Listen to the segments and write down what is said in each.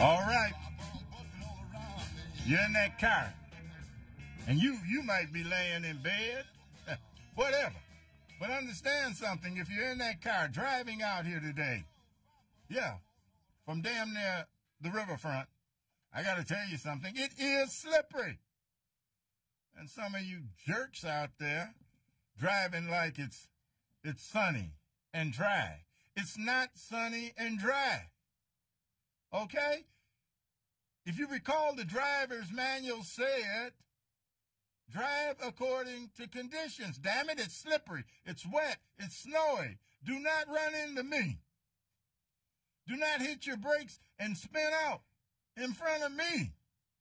All right. You're in that car. And you might be laying in bed. Whatever. But understand something. If you're in that car driving out here today, yeah, from damn near the riverfront, I got to tell you something. It is slippery. And some of you jerks out there driving like it's sunny and dry. It's not sunny and dry. Okay? If you recall, the driver's manual said, drive according to conditions. Damn it, it's slippery. It's wet. It's snowy. Do not run into me. Do not hit your brakes and spin out in front of me.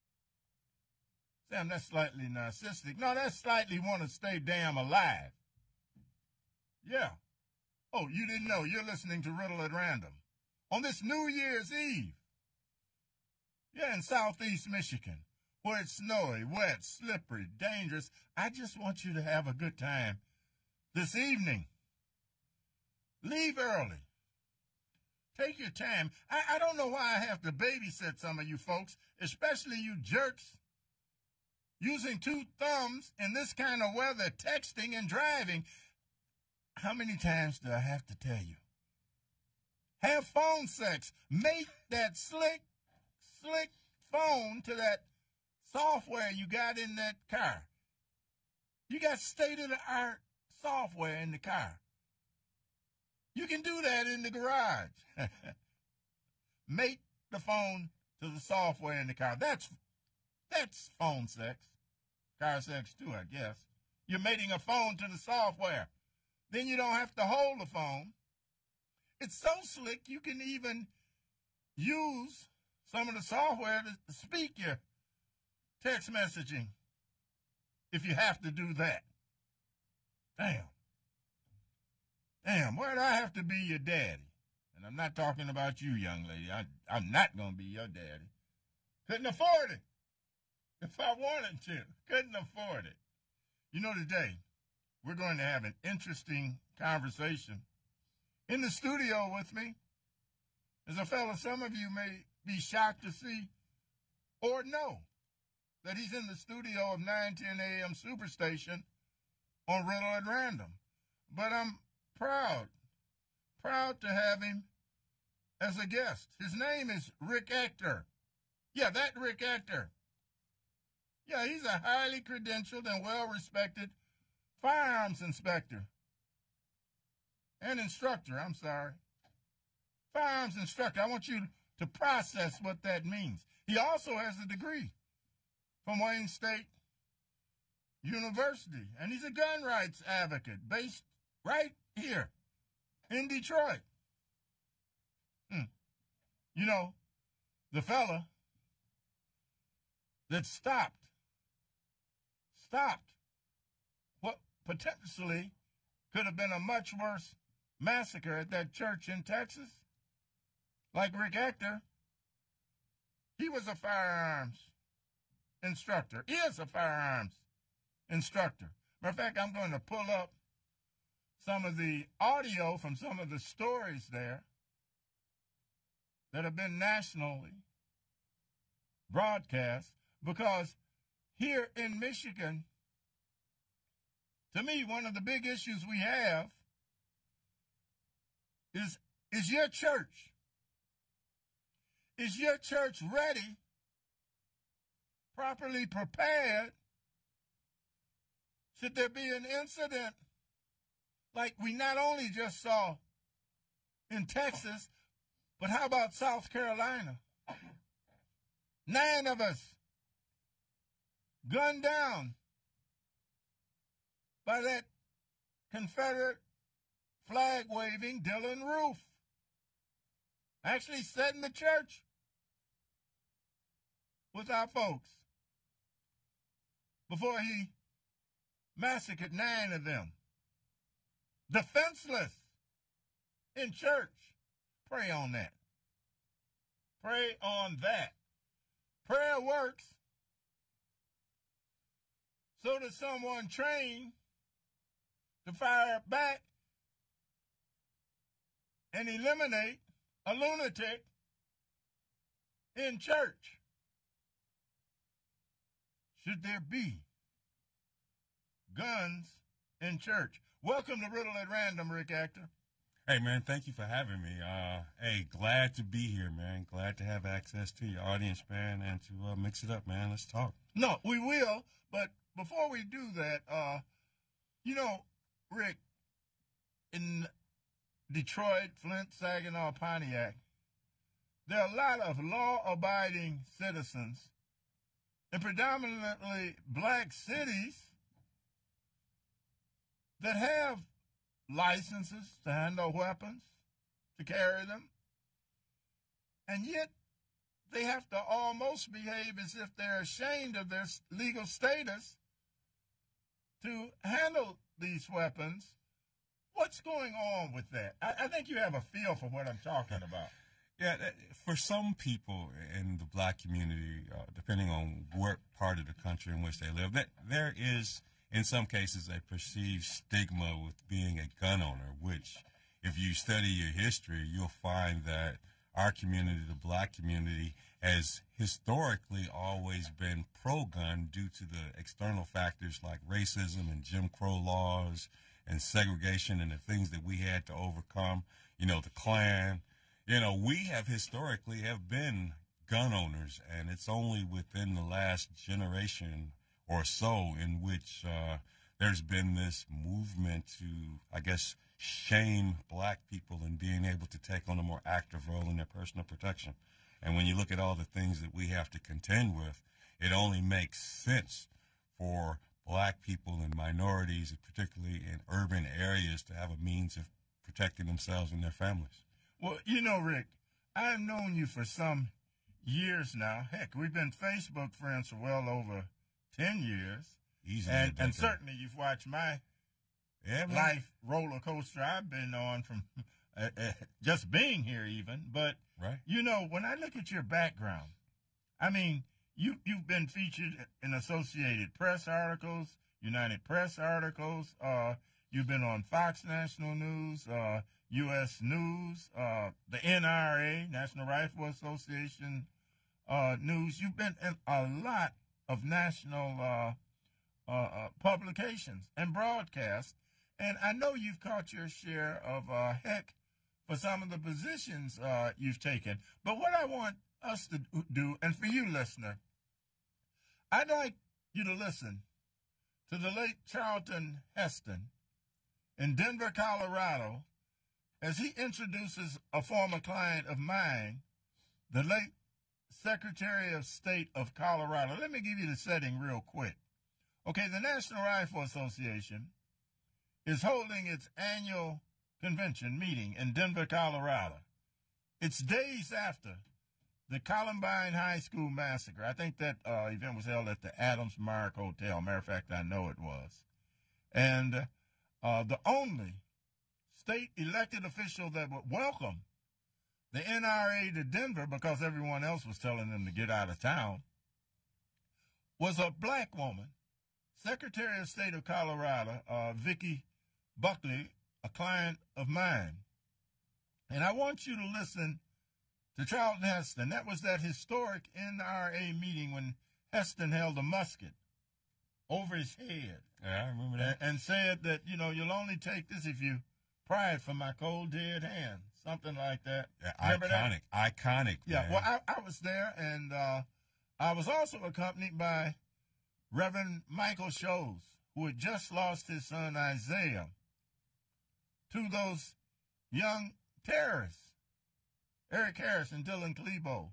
Sam, that's slightly narcissistic. No, that's slightly want to stay damn alive. Yeah. Oh, you didn't know. You're listening to Riddle at Random on this New Year's Eve. Yeah, in southeast Michigan, where it's snowy, wet, slippery, dangerous. I just want you to have a good time this evening. Leave early. Take your time. I don't know why I have to babysit some of you folks, especially you jerks, using two thumbs in this kind of weather, texting and driving. How many times do I have to tell you? Have phone sex. Make that slick phone to that software you got in that car. You got state-of-the-art software in the car. You can do that in the garage. Make the phone to the software in the car. That's phone sex. Car sex too, I guess. You're mating a phone to the software. Then you don't have to hold the phone. It's so slick you can even use some of the software to speak your text messaging if you have to do that. Damn, why'd I have to be your daddy? And I'm not talking about you, young lady. I'm not going to be your daddy. Couldn't afford it. If I wanted to. Couldn't afford it. You know, today, we're going to have an interesting conversation. In the studio with me is a fellow some of you may be shocked to see or know that he's in the studio of 910 AM SuperStation on Riddle at Random. But I'm proud to have him as a guest. His name is Rick Ector. Yeah, that Rick Ector. Yeah, he's a highly credentialed and well-respected firearms inspector. And instructor, I'm sorry. Firearms instructor. I want you to process what that means. He also has a degree from Wayne State University. And he's a gun rights advocate based right here in Detroit. You know, the fella that stopped what potentially could have been a much worse massacre at that church in Texas, like Rick Ector. He was a firearms instructor. He is a firearms instructor. Matter of fact, I'm going to pull up some of the audio from some of the stories there that have been nationally broadcast, because here in Michigan, to me, one of the big issues we have is your church. Is your church ready, properly prepared, should there be an incident like we not only just saw in Texas, but how about South Carolina? 9 of us gunned down by that Confederate flag-waving Dylan Roof. Actually sat in the church with our folks before he massacred 9 of them. Defenseless in church. Pray on that. Pray on that. Prayer works. So does someone trained to fire back and eliminate a lunatic in church? Should there be guns in church? Welcome to Riddle at Random, Rick Ector. Hey, man, thank you for having me. Hey, glad to be here, man. Glad to have access to your audience, man, and to mix it up, man. Let's talk. No, we will, but before we do that, you know, Rick, in Detroit, Flint, Saginaw, Pontiac, there are a lot of law-abiding citizens in predominantly black cities that have licenses to handle weapons, to carry them, and yet they have to almost behave as if they're ashamed of their legal status to handle these weapons. What's going on with that? I think you have a feel for what I'm talking about. Yeah, for some people in the black community, depending on what part of the country in which they live, there is, in some cases, a perceived stigma with being a gun owner, which, if you study your history, you'll find that our community, the black community, has historically always been pro-gun due to the external factors like racism and Jim Crow laws and segregation and the things that we had to overcome, you know, the Klan. You know, we have historically have been gun owners, and it's only within the last generation or so in which there's been this movement to, I guess, shame black people in being able to take on a more active role in their personal protection. And when you look at all the things that we have to contend with, it only makes sense for black people and minorities, particularly in urban areas, to have a means of protecting themselves and their families. Well, you know, Rick, I've known you for some years now. Heck, we've been Facebook friends for well over 10 years. Easily. And certainly you've watched my life roller coaster I've been on from just being here even. But, right. You know, when I look at your background, I mean, you've been featured in Associated Press articles, United Press articles. You've been on Fox National News, U.S. News, the NRA, National Rifle Association news. You've been in a lot of national publications and broadcasts, and I know you've caught your share of heck for some of the positions you've taken. But what I want us to do, and for you, listener, I'd like you to listen to the late Charlton Heston in Denver, Colorado, as he introduces a former client of mine, the late Secretary of State of Colorado. Let me give you the setting real quick. Okay, the National Rifle Association is holding its annual convention meeting in Denver, Colorado. It's days after the Columbine High School massacre. I think that event was held at the Adams Mark Hotel. Matter of fact, I know it was. And the only state elected official that would welcome the NRA to Denver, because everyone else was telling them to get out of town, was a black woman, Secretary of State of Colorado, Vicki Buckley, a client of mine. And I want you to listen to Charlton Heston. That was that historic NRA meeting when Heston held a musket over his head. Yeah, I remember that. And said that, you know, you'll only take this if you pry it from my cold, dead hand. Something like that. Yeah, iconic. Yeah, man. well, I was there, and I was also accompanied by Reverend Michael Shows, who had just lost his son Isaiah to those young terrorists, Eric Harris and Dylan Klebo,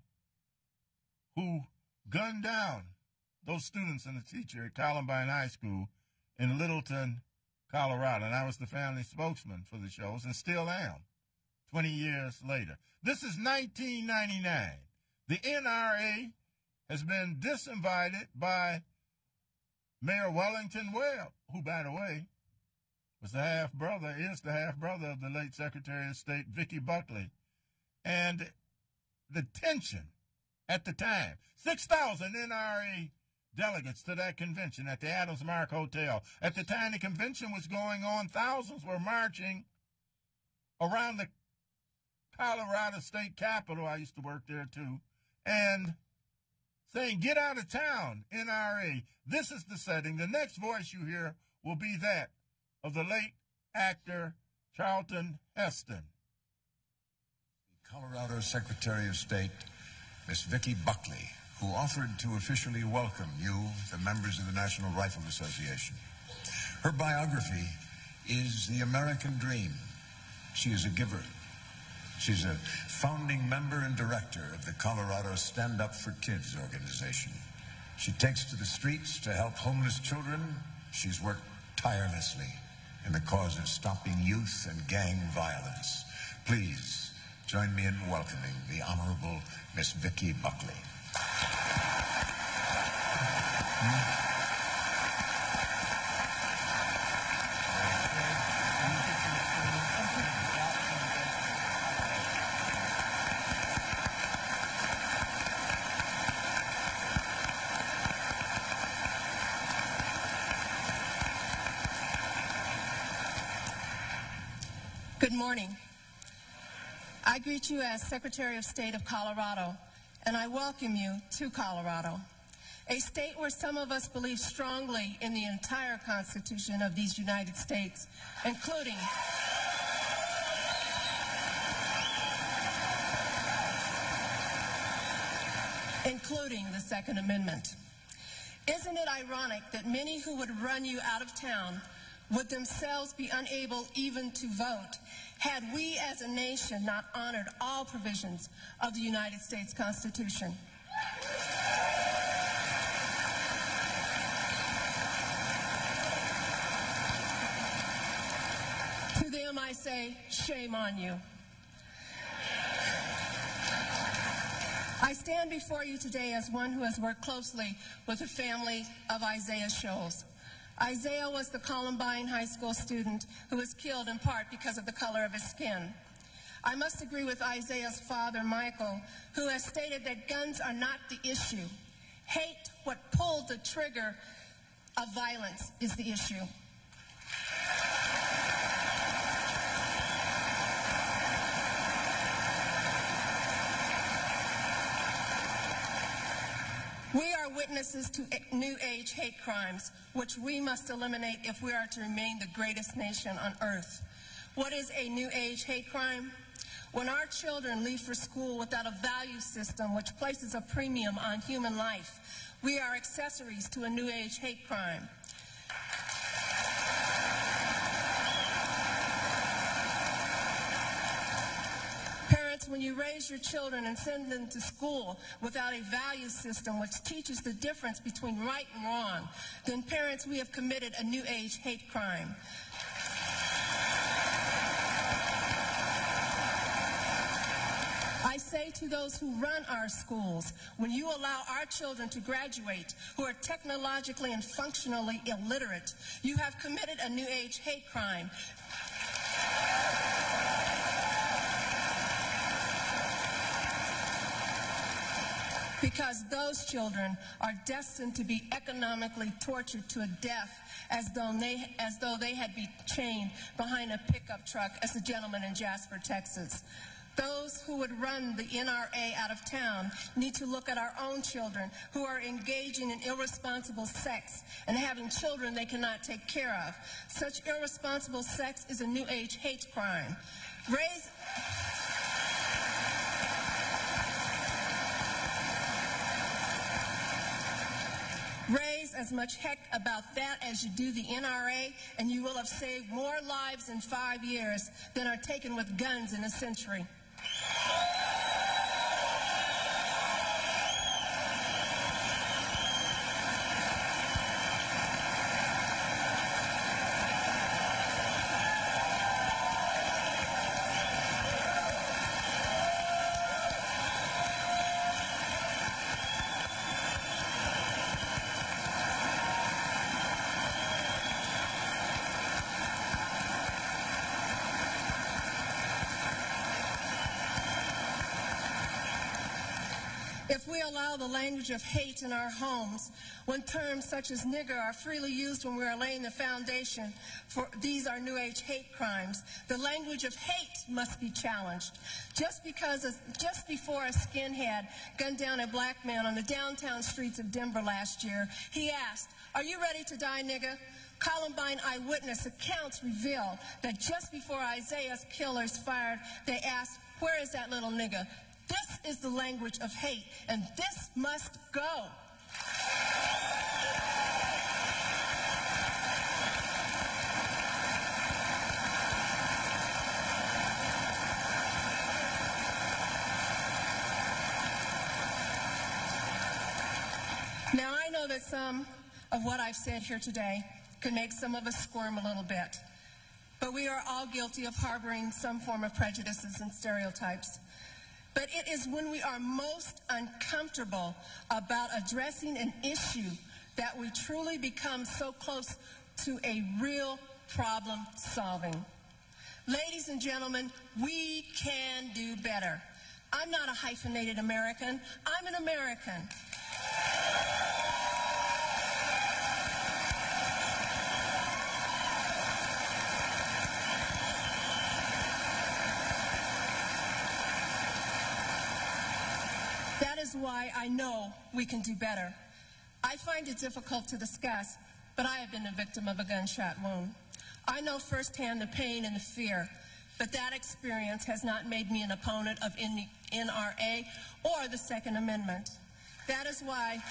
who gunned down those students and the teacher at Columbine High School in Littleton, Colorado. And I was the family spokesman for the shows and still am 20 years later. This is 1999. The NRA has been disinvited by Mayor Wellington Webb, who, by the way, was the half-brother, is the half-brother of the late Secretary of State, Vicki Buckley. And the tension at the time, 6,000 NRA delegates to that convention at the Adams Mark Hotel. At the time the convention was going on, thousands were marching around the Colorado State Capitol. I used to work there, too. and saying, get out of town, NRA. This is the setting. The next voice you hear will be that of the late actor Charlton Heston. Colorado Secretary of State, Miss Vicki Buckley, who offered to officially welcome you, the members of the National Rifle Association. Her biography is the American dream. She is a giver. She's a founding member and director of the Colorado Stand Up for Kids organization. She takes to the streets to help homeless children. She's worked tirelessly in the cause of stopping youth and gang violence. Please join me in welcoming the Honorable Miss Vicki Buckley. Good morning. I greet you as Secretary of State of Colorado, and I welcome you to Colorado, a state where some of us believe strongly in the entire Constitution of these United States, including the Second Amendment. Isn't it ironic that many who would run you out of town would themselves be unable even to vote had we as a nation not honored all provisions of the United States Constitution? To them I say, shame on you. I stand before you today as one who has worked closely with the family of Isaiah Shoals. Isaiah was the Columbine High School student who was killed in part because of the color of his skin. I must agree with Isaiah's father, Michael, who has stated that guns are not the issue. Hate, what pulled the trigger of violence, is the issue. We are witnesses to new age hate crimes, which we must eliminate if we are to remain the greatest nation on earth. What is a new age hate crime? When our children leave for school without a value system which places a premium on human life, we are accessories to a new age hate crime. When you raise your children and send them to school without a value system which teaches the difference between right and wrong, then parents, we have committed a new age hate crime. I say to those who run our schools, when you allow our children to graduate who are technologically and functionally illiterate, you have committed a new age hate crime. Because those children are destined to be economically tortured to a death as though they had been chained behind a pickup truck as the gentleman in Jasper, Texas. Those who would run the NRA out of town need to look at our own children who are engaging in irresponsible sex and having children they cannot take care of. Such irresponsible sex is a new age hate crime. Raise as much heck about that as you do the NRA, and you will have saved more lives in 5 years than are taken with guns in a century. If we allow the language of hate in our homes, when terms such as nigger are freely used when we are laying the foundation for these are New Age hate crimes, the language of hate must be challenged. Just before a skinhead gunned down a black man on the downtown streets of Denver last year, he asked, "Are you ready to die, nigger?" Columbine eyewitness accounts reveal that just before Isaiah's killers fired, they asked, "Where is that little nigger?" This is the language of hate, and this must go. Now, I know that some of what I've said here today could make some of us squirm a little bit, but we are all guilty of harboring some form of prejudices and stereotypes. But it is when we are most uncomfortable about addressing an issue that we truly become so close to a real problem solving. Ladies and gentlemen, we can do better. I'm not a hyphenated American. I'm an American. That is why I know we can do better. I find it difficult to discuss, but I have been a victim of a gunshot wound. I know firsthand the pain and the fear, but that experience has not made me an opponent of NRA or the Second Amendment. That is why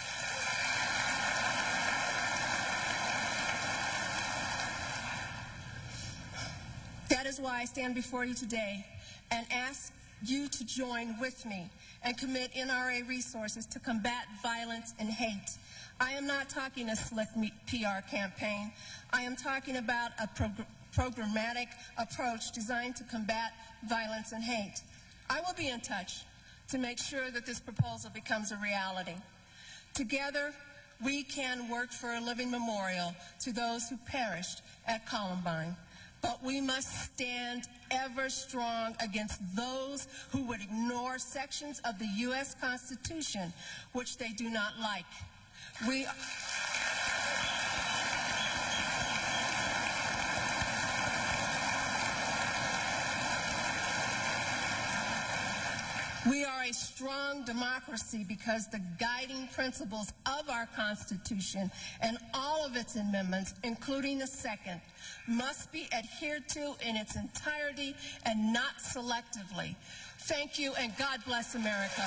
I stand before you today and ask you to join with me and commit NRA resources to combat violence and hate. I am not talking a slick PR campaign. I am talking about a programmatic approach designed to combat violence and hate. I will be in touch to make sure that this proposal becomes a reality. Together, we can work for a living memorial to those who perished at Columbine. But we must stand ever strong against those who would ignore sections of the U.S. Constitution which they do not like. We are a strong democracy because the guiding principles of our Constitution and all of its amendments, including the second, must be adhered to in its entirety and not selectively. Thank you, and God bless America.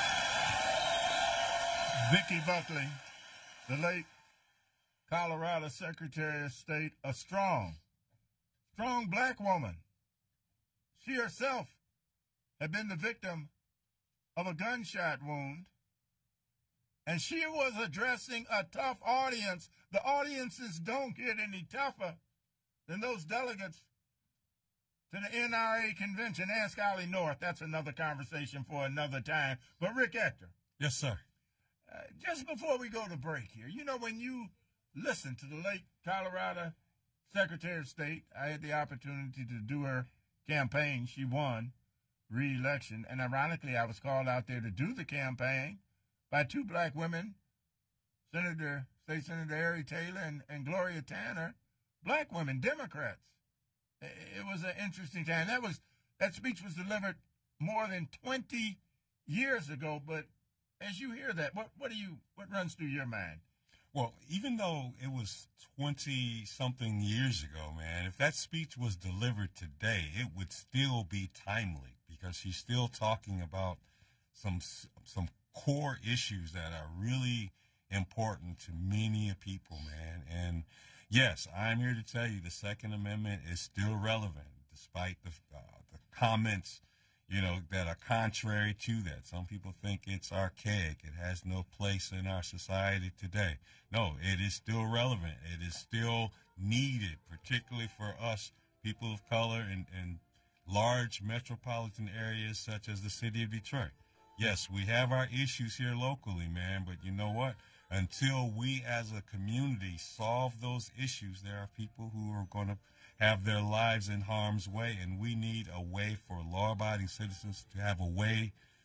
Vicki Buckley, the late Colorado Secretary of State, a strong black woman. She herself had been the victim of a gunshot wound, and she was addressing a tough audience. The audiences don't get any tougher than those delegates to the NRA convention. Ask Ollie North. That's another conversation for another time. But Rick Ector. Yes, sir. Just before we go to break here, you know, when you listen to the late Colorado Secretary of State, I had the opportunity to do her campaign. She won re-election, and ironically, I was called out there to do the campaign by two black women, State Senator Ari Taylor and Gloria Tanner, black women, Democrats. It was an interesting time. That speech was delivered more than 20 years ago, but as you hear that, what runs through your mind? Well, even though it was 20-something years ago, man, if that speech was delivered today, it would still be timely, because she's still talking about some core issues that are really important to many people, man. And yes, I'm here to tell you the Second Amendment is still relevant, despite the comments, you know, that are contrary to that. Some people think it's archaic. It has no place in our society today. No, it is still relevant. It is still needed, particularly for us, people of color, and large metropolitan areas such as the city of Detroit. Yes, we have our issues here locally, man, but you know what? Until we as a community solve those issues, there are people who are going to have their lives in harm's way, and we need a way for law-abiding citizens to have a way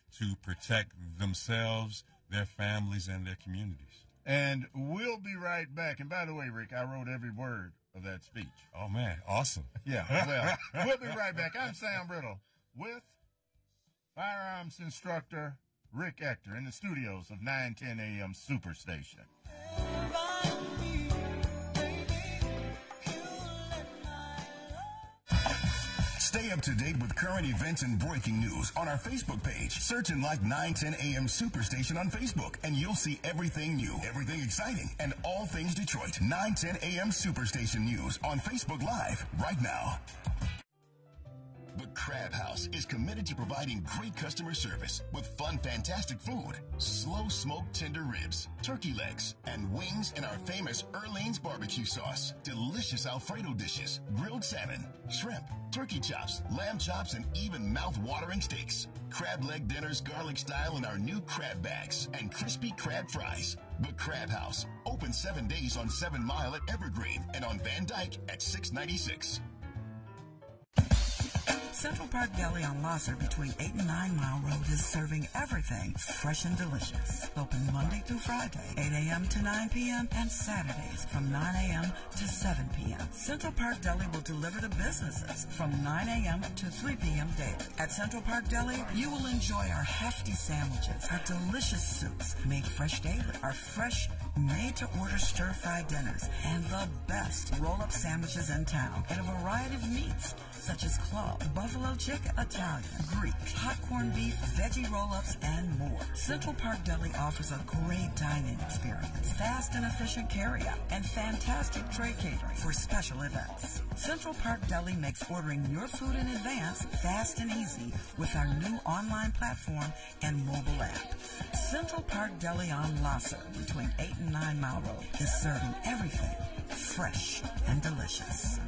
to protect themselves, their families, and their communities. And we'll be right back. And by the way, Rick, I wrote every word of that speech. Oh, man, awesome. Yeah, well, we'll be right back. I'm Sam Riddle with Firearms Instructor Rick Ector in the studios of 910 AM SuperStation. Stay up to date with current events and breaking news on our Facebook page. Search and like 910 AM SuperStation on Facebook, and you'll see everything new, everything exciting, and all things Detroit. 910 AM SuperStation News on Facebook Live right now. The Crab House is committed to providing great customer service with fun, fantastic food, slow-smoked tender ribs, turkey legs, and wings in our famous Erlene's barbecue sauce, delicious Alfredo dishes, grilled salmon, shrimp, turkey chops, lamb chops, and even mouth-watering steaks. Crab leg dinners garlic style in our new crab bags and crispy crab fries. The Crab House, open 7 days on 7 Mile at Evergreen and on Van Dyke at 696. Central Park Deli on Lasser between 8 and 9 Mile Road is serving everything fresh and delicious. Open Monday through Friday, 8 a.m. to 9 p.m. and Saturdays from 9 a.m. to 7 p.m. Central Park Deli will deliver to businesses from 9 a.m. to 3 p.m. daily. At Central Park Deli, you will enjoy our hefty sandwiches, our delicious soups made fresh daily, our fresh made-to-order stir-fry dinners, and the best roll-up sandwiches in town, and a variety of meats such as club, buffalo chicken, Italian, Greek, hot corned beef, veggie roll-ups, and more. Central Park Deli offers a great dining experience, fast and efficient carryout, and fantastic tray catering for special events. Central Park Deli makes ordering your food in advance fast and easy with our new online platform and mobile app. Central Park Deli on Lasser between 8 and 9 Mile Road is serving everything fresh and delicious.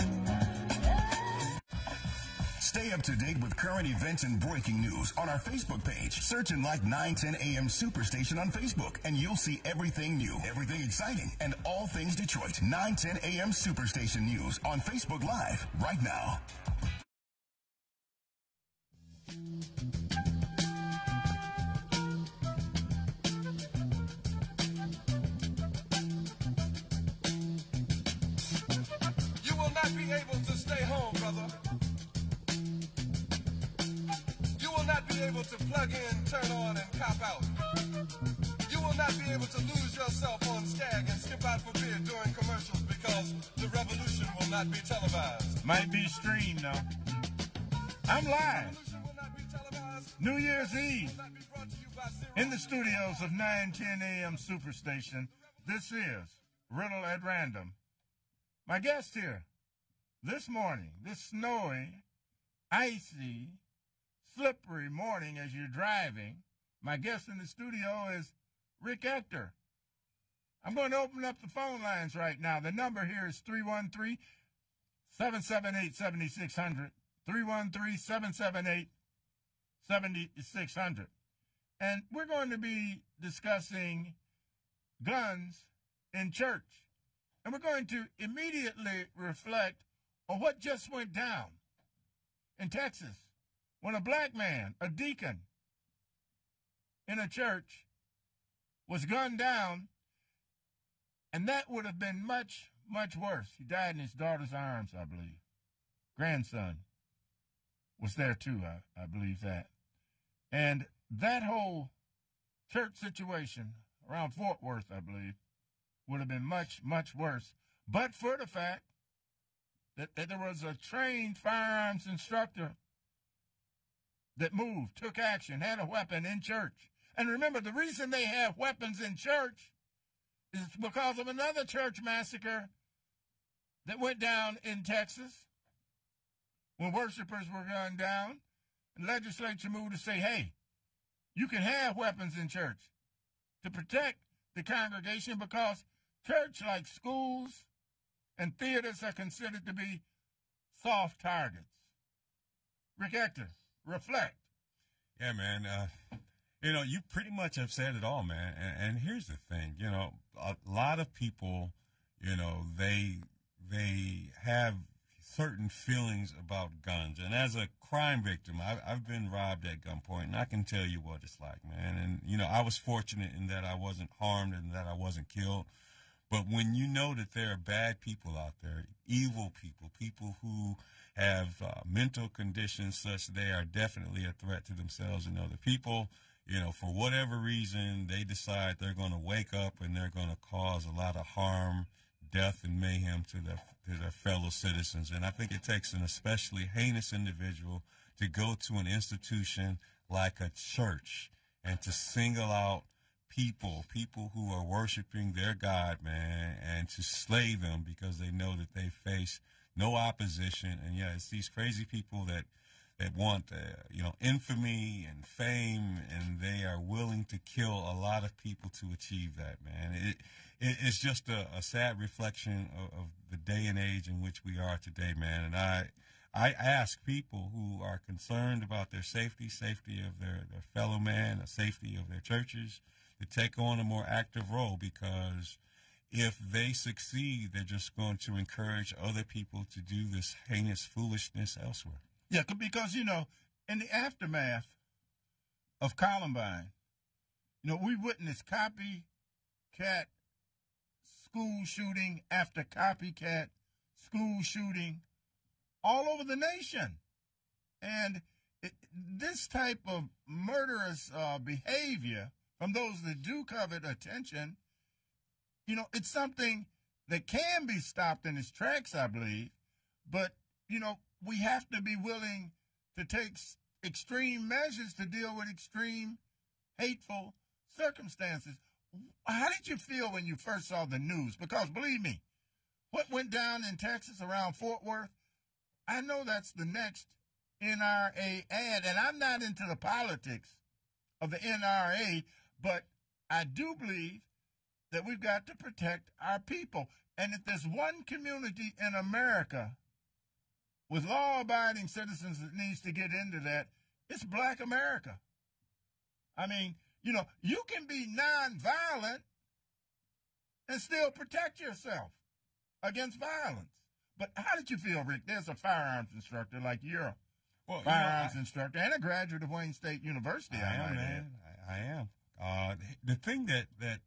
Stay up to date with current events and breaking news on our Facebook page. Search and like 910 AM SuperStation on Facebook, and you'll see everything new, everything exciting, and all things Detroit. 910 AM SuperStation News on Facebook Live right now. You will not be able to stay home, brother. Not be able to plug in, turn on, and cop out. You will not be able to lose yourself on Skag and skip out for beer during commercials because the revolution will not be televised. Might be streamed, though. I'm live. New Year's Eve in the studios of 910 AM SuperStation. This is Riddle at Random. My guest here this morning, this snowy, icy, slippery morning as you're driving, my guest in the studio is Rick Ector. I'm going to open up the phone lines right now. The number here is 313-778-7600, 313-778-7600. And we're going to be discussing guns in church. And we're going to immediately reflect on what just went down in Texas, when a black man, a deacon in a church, was gunned down, and that would have been much, much worse. He died in his daughter's arms, I believe. Grandson was there too, I believe that. And that whole church situation around Fort Worth, I believe, would have been much, much worse, but for the fact that there was a trained firearms instructor that moved, took action, had a weapon in church. And remember, the reason they have weapons in church is because of another church massacre that went down in Texas when worshipers were gunned down. And the legislature moved to say, hey, you can have weapons in church to protect the congregation because church, like schools and theaters, are considered to be soft targets. Rick Ector, reflect. Yeah, man. You pretty much have said it all, man. And here's the thing, a lot of people, they have certain feelings about guns. And as a crime victim, I've been robbed at gunpoint, and I can tell you what it's like, man. And, you know, I was fortunate in that I wasn't harmed and that I wasn't killed. But when you know that there are bad people out there, evil people, people who have mental conditions such they are definitely a threat to themselves and other people, you know, for whatever reason, they decide they're going to wake up and they're going to cause a lot of harm, death, and mayhem to their fellow citizens. And I think it takes an especially heinous individual to go to an institution like a church and to single out people who are worshiping their God, man, and to slay them because they know that they face no opposition. And yeah, it's these crazy people that want, you know, infamy and fame, and they are willing to kill a lot of people to achieve that, man. It's just a sad reflection of the day and age in which we are today, man. And I ask people who are concerned about their safety of their fellow man, the safety of their churches, to take on a more active role, because if they succeed, they're just going to encourage other people to do this heinous foolishness elsewhere. Yeah, because, you know, in the aftermath of Columbine, you know, we witnessed copycat school shooting after copycat school shooting all over the nation. And this type of murderous behavior from those that do covet attention, you know, it's something that can be stopped in its tracks, I believe. But, you know, we have to be willing to take extreme measures to deal with extreme, hateful circumstances. How did you feel when you first saw the news? Because, believe me, what went down in Texas around Fort Worth, I know that's the next NRA ad. And I'm not into the politics of the NRA, but I do believe that we've got to protect our people. And if there's one community in America with law-abiding citizens that needs to get into that, it's Black America. I mean, you know, you can be nonviolent and still protect yourself against violence. But how did you feel, Rick? There's a firearms instructor like you're a firearms instructor and a graduate of Wayne State University. I am. The thing that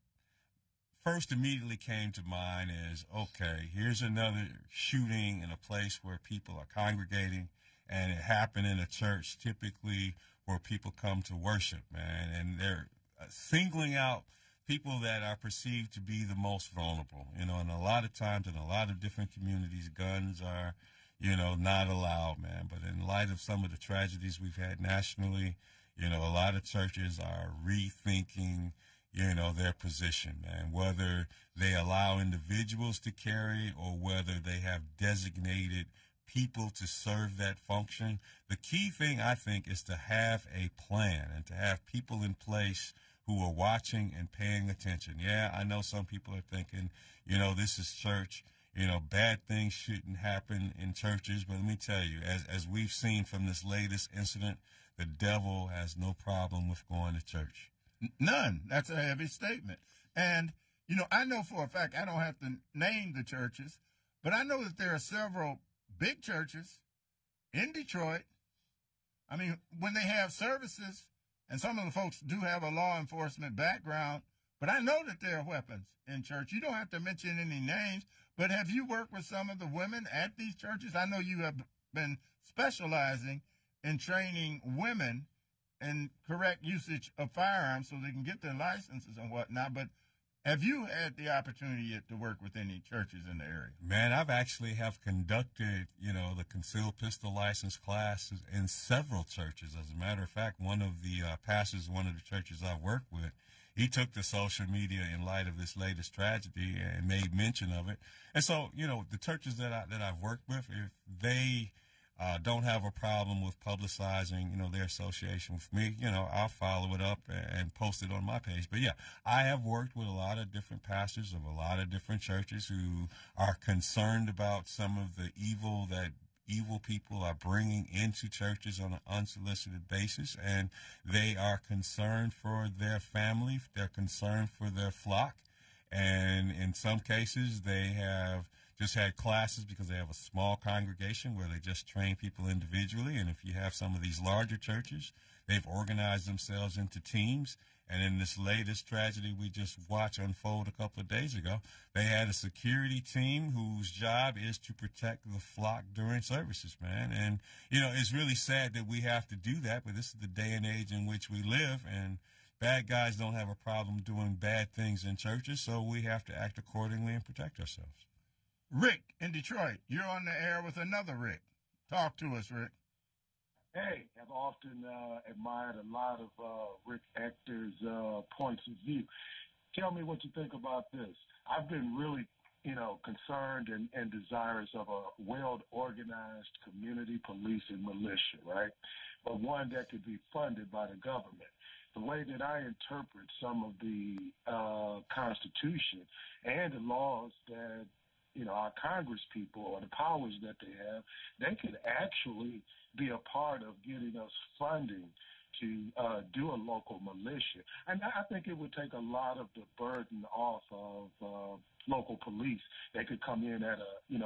first immediately came to mind is, okay, here's another shooting in a place where people are congregating, and it happened in a church, typically where people come to worship, man, and they're singling out people that are perceived to be the most vulnerable, you know, and a lot of times in a lot of different communities, guns are, you know, not allowed, man. But in light of some of the tragedies we've had nationally, you know, a lot of churches are rethinking, you know, their position, man, whether they allow individuals to carry or whether they have designated people to serve that function. The key thing, I think, is to have a plan and to have people in place who are watching and paying attention. Yeah, I know some people are thinking, you know, this is church, you know, bad things shouldn't happen in churches. But let me tell you, as we've seen from this latest incident, the devil has no problem with going to church. None. That's a heavy statement. And, you know, I know for a fact, I don't have to name the churches, but I know that there are several big churches in Detroit. I mean, when they have services, and some of the folks do have a law enforcement background, but I know that there are weapons in church. You don't have to mention any names, but have you worked with some of the women at these churches? I know you have been specializing in training women in correct usage of firearms so they can get their licenses and whatnot, but have you had the opportunity yet to work with any churches in the area? Man, I've actually have conducted, you know, the concealed pistol license classes in several churches. As a matter of fact, one of the pastors of one of the churches I work with, he took to social media in light of this latest tragedy and made mention of it. And so, you know, the churches that I've worked with, if they don't have a problem with publicizing, you know, their association with me, you know, I'll follow it up and post it on my page. But yeah, I have worked with a lot of different pastors of a lot of different churches who are concerned about some of the evil that evil people are bringing into churches on an unsolicited basis. And they are concerned for their family. They're concerned for their flock. And in some cases, they have just had classes because they have a small congregation where they just train people individually. And if you have some of these larger churches, they've organized themselves into teams. And in this latest tragedy we just watched unfold a couple of days ago, they had a security team whose job is to protect the flock during services, man. And, you know, it's really sad that we have to do that, but this is the day and age in which we live, and bad guys don't have a problem doing bad things in churches, so we have to act accordingly and protect ourselves. Rick in Detroit, you're on the air with another Rick. Talk to us, Rick. Hey, I've often admired a lot of Rick Ector's points of view. Tell me what you think about this. I've been really, concerned and desirous of a well-organized community police and militia, right? But one that could be funded by the government. The way that I interpret some of the Constitution and the laws that our Congress people or the powers that they have, they could actually be a part of getting us funding to do a local militia. And I think it would take a lot of the burden off of local police. They could come in at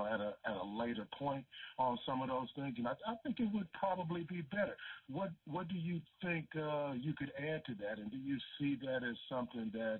a later point on some of those things, and I think it would probably be better. What do you think you could add to that, and do you see that as something that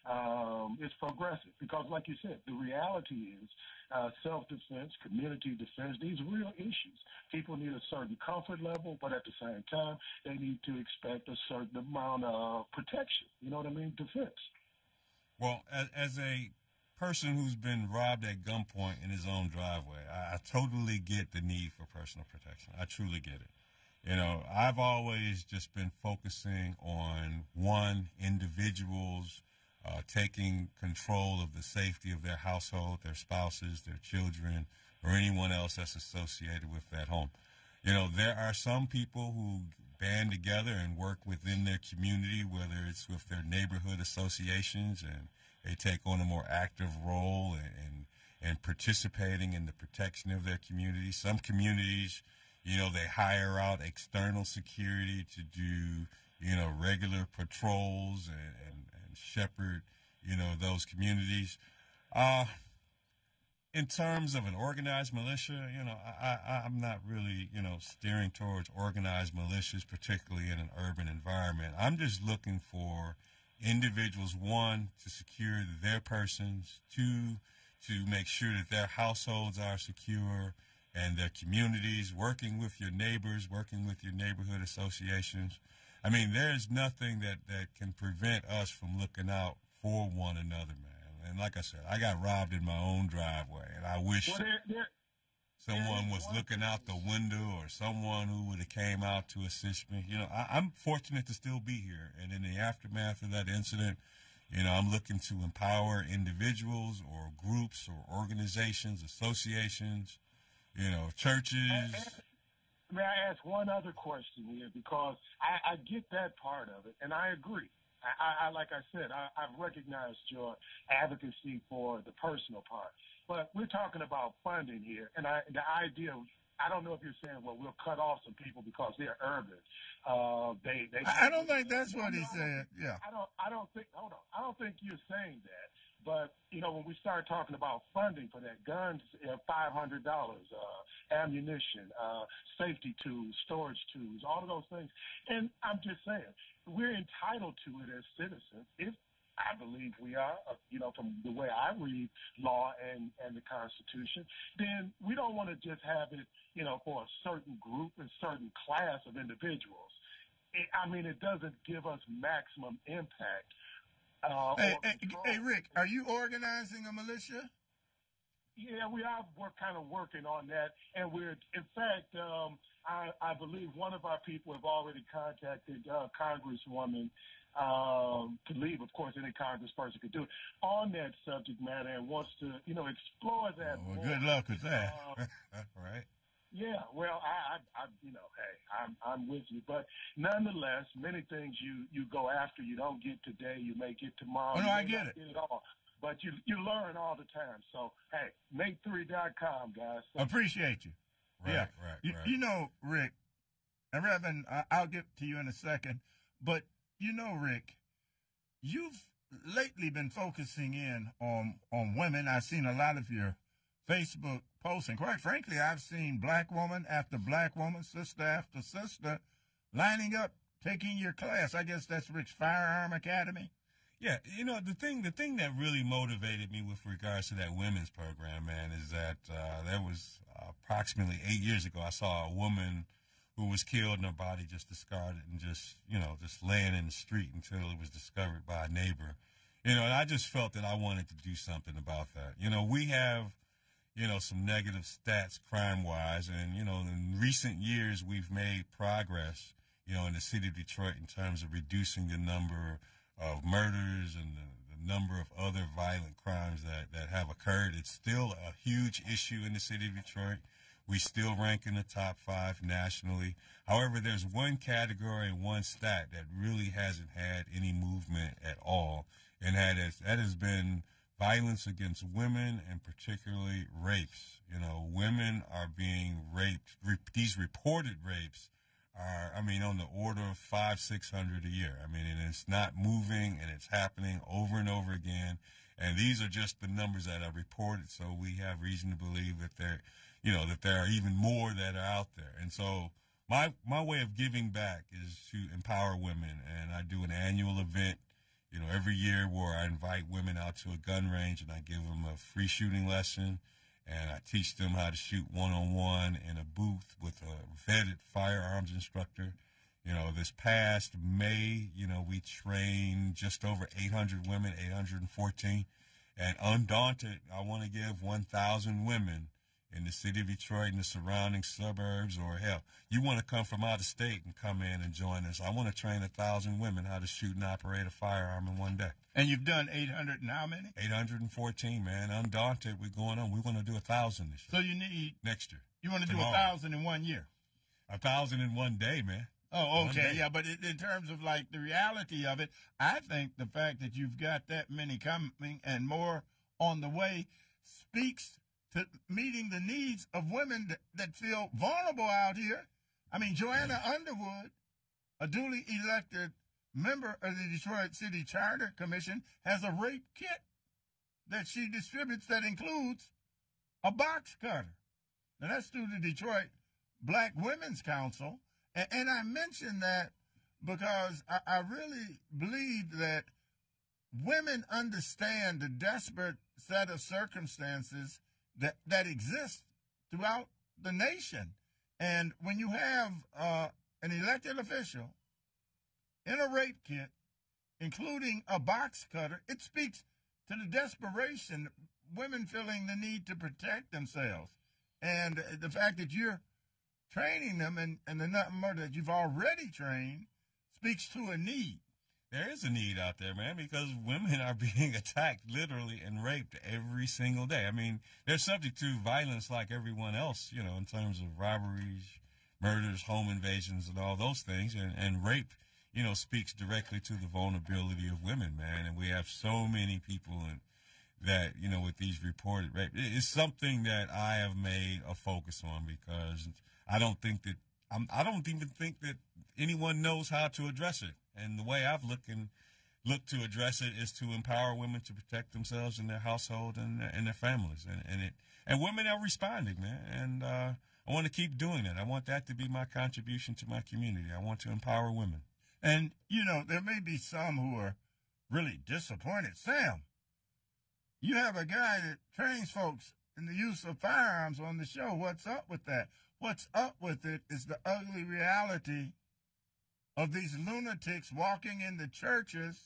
is progressive? Because, like you said, the reality is self-defense, community defense, these are real issues. People need a certain comfort level, but at the same time, they need to expect a certain amount of protection. You know what I mean? Defense. Well, as a person who's been robbed at gunpoint in his own driveway, I totally get the need for personal protection. I truly get it. I've always just been focusing on individuals taking control of the safety of their household, their spouses, their children, or anyone else that's associated with that home. There are some people who band together and work within their community, whether it's with their neighborhood associations, and they take on a more active role and participating in the protection of their community. Some communities, they hire out external security to do, regular patrols and shepherd, those communities. In terms of an organized militia, I'm not really, steering towards organized militias, particularly in an urban environment. I'm just looking for individuals, one, to secure their persons, two, to make sure that their households are secure and their communities, working with your neighbors, working with your neighborhood associations. I mean, there's nothing that can prevent us from looking out for one another, man. And like I said, I got robbed in my own driveway, and I wish someone was looking out the window or someone who would have came out to assist me. I'm fortunate to still be here. And in the aftermath of that incident, I'm looking to empower individuals or groups or organizations, associations, churches. May I ask one other question here? Because I get that part of it, and I agree. I like I said, I've recognized your advocacy for the personal part. But we're talking about funding here, and the idea, I don't know if you're saying, well, we'll cut off some people because they're urban. I don't think that's what he said. Yeah. I don't think you're saying that. But, when we start talking about funding for that, guns, $500, ammunition, safety tools, storage tools, all of those things. And I'm just saying, we're entitled to it as citizens. If I believe we are, from the way I read law and the Constitution, then we don't want to just have it, for a certain group and certain class of individuals. It doesn't give us maximum impact. Hey, Rick, are you organizing a militia? Yeah, we are. We're kind of working on that, and in fact, I believe one of our people have already contacted Congresswoman to leave. Of course, any congressperson could do it on that subject matter, and wants to, explore that. Well, good luck with that. Right. Yeah, well, I'm with you, but nonetheless, many things you go after, you don't get today, you may get tomorrow. Oh, no, I get it. Get it all, but you learn all the time. So, hey, make3.com, guys. So, appreciate you. Right, yeah, right. Rick, and Reverend, I'll get to you in a second, but Rick, you've lately been focusing in on women. I've seen a lot of your Facebook posts. And quite frankly, I've seen black woman after black woman, sister after sister, lining up, taking your class. I guess that's Rich Firearm Academy. Yeah, you know, the thing that really motivated me with regards to that women's program, man, is that there was approximately 8 years ago, I saw a woman who was killed and her body just discarded and just laying in the street until it was discovered by a neighbor. You know, and I just felt that I wanted to do something about that. You know, we have, you know, some negative stats crime-wise, and, you know, in recent years we've made progress, you know, in the city of Detroit in terms of reducing the number of murders and the number of other violent crimes that have occurred. It's still a huge issue in the city of Detroit. We still rank in the top 5 nationally. However, there's one category and one stat that really hasn't had any movement at all, and that has been violence against women, and particularly rapes. You know, women are being raped. These reported rapes are, I mean, on the order of 500-600 a year. I mean, and it's not moving, and it's happening over and over again. And these are just the numbers that are reported. So we have reason to believe that there are even more that are out there. And so my way of giving back is to empower women. And I do an annual event, you know, every year where I invite women out to a gun range and I give them a free shooting lesson. And I teach them how to shoot one-on-one in a booth with a vetted firearms instructor. You know, this past May, you know, we trained just over 800 women, 814. And undaunted, I want to give 1,000 women in the city of Detroit and the surrounding suburbs, or hell, you want to come from out of state and come in and join us. I want to train 1,000 women how to shoot and operate a firearm in one day. And you've done 800 and how many? 814, man. Undaunted, we're going on. We want to do 1,000 this year. So you need next year. You want to do Tomorrow. 1,000 in 1 year? 1,000 in 1 day, man. Oh, okay, yeah, but in terms of like the reality of it, I think the fact that you've got that many coming and more on the way speaks to meeting the needs of women that feel vulnerable out here. I mean, Joanna Underwood, a duly elected member of the Detroit City Charter Commission, has a rape kit that she distributes that includes a box cutter. Now, that's through the Detroit Black Women's Council. And I mention that because I really believe that women understand the desperate set of circumstances that exist throughout the nation. And when you have an elected official in a rape kit, including a box cutter, it speaks to the desperation, women feeling the need to protect themselves. And the fact that you're training them and the number that you've already trained speaks to a need. There is a need out there, man, because women are being attacked literally and raped every single day. I mean, they're subject to violence like everyone else, you know, in terms of robberies, murders, home invasions, and all those things. And rape, you know, speaks directly to the vulnerability of women, man. And we have so many people that, you know, with these reported rape. It's something that I have made a focus on because I don't even think that anyone knows how to address it. And the way I've looked to address it is to empower women to protect themselves and their household and their families. And women are responding, man. And I want to keep doing that. I want that to be my contribution to my community. I want to empower women. And, you know, there may be some who are really disappointed. Sam, you have a guy that trains folks in the use of firearms on the show. What's up with that? What's up with it is the ugly reality of these lunatics walking into churches.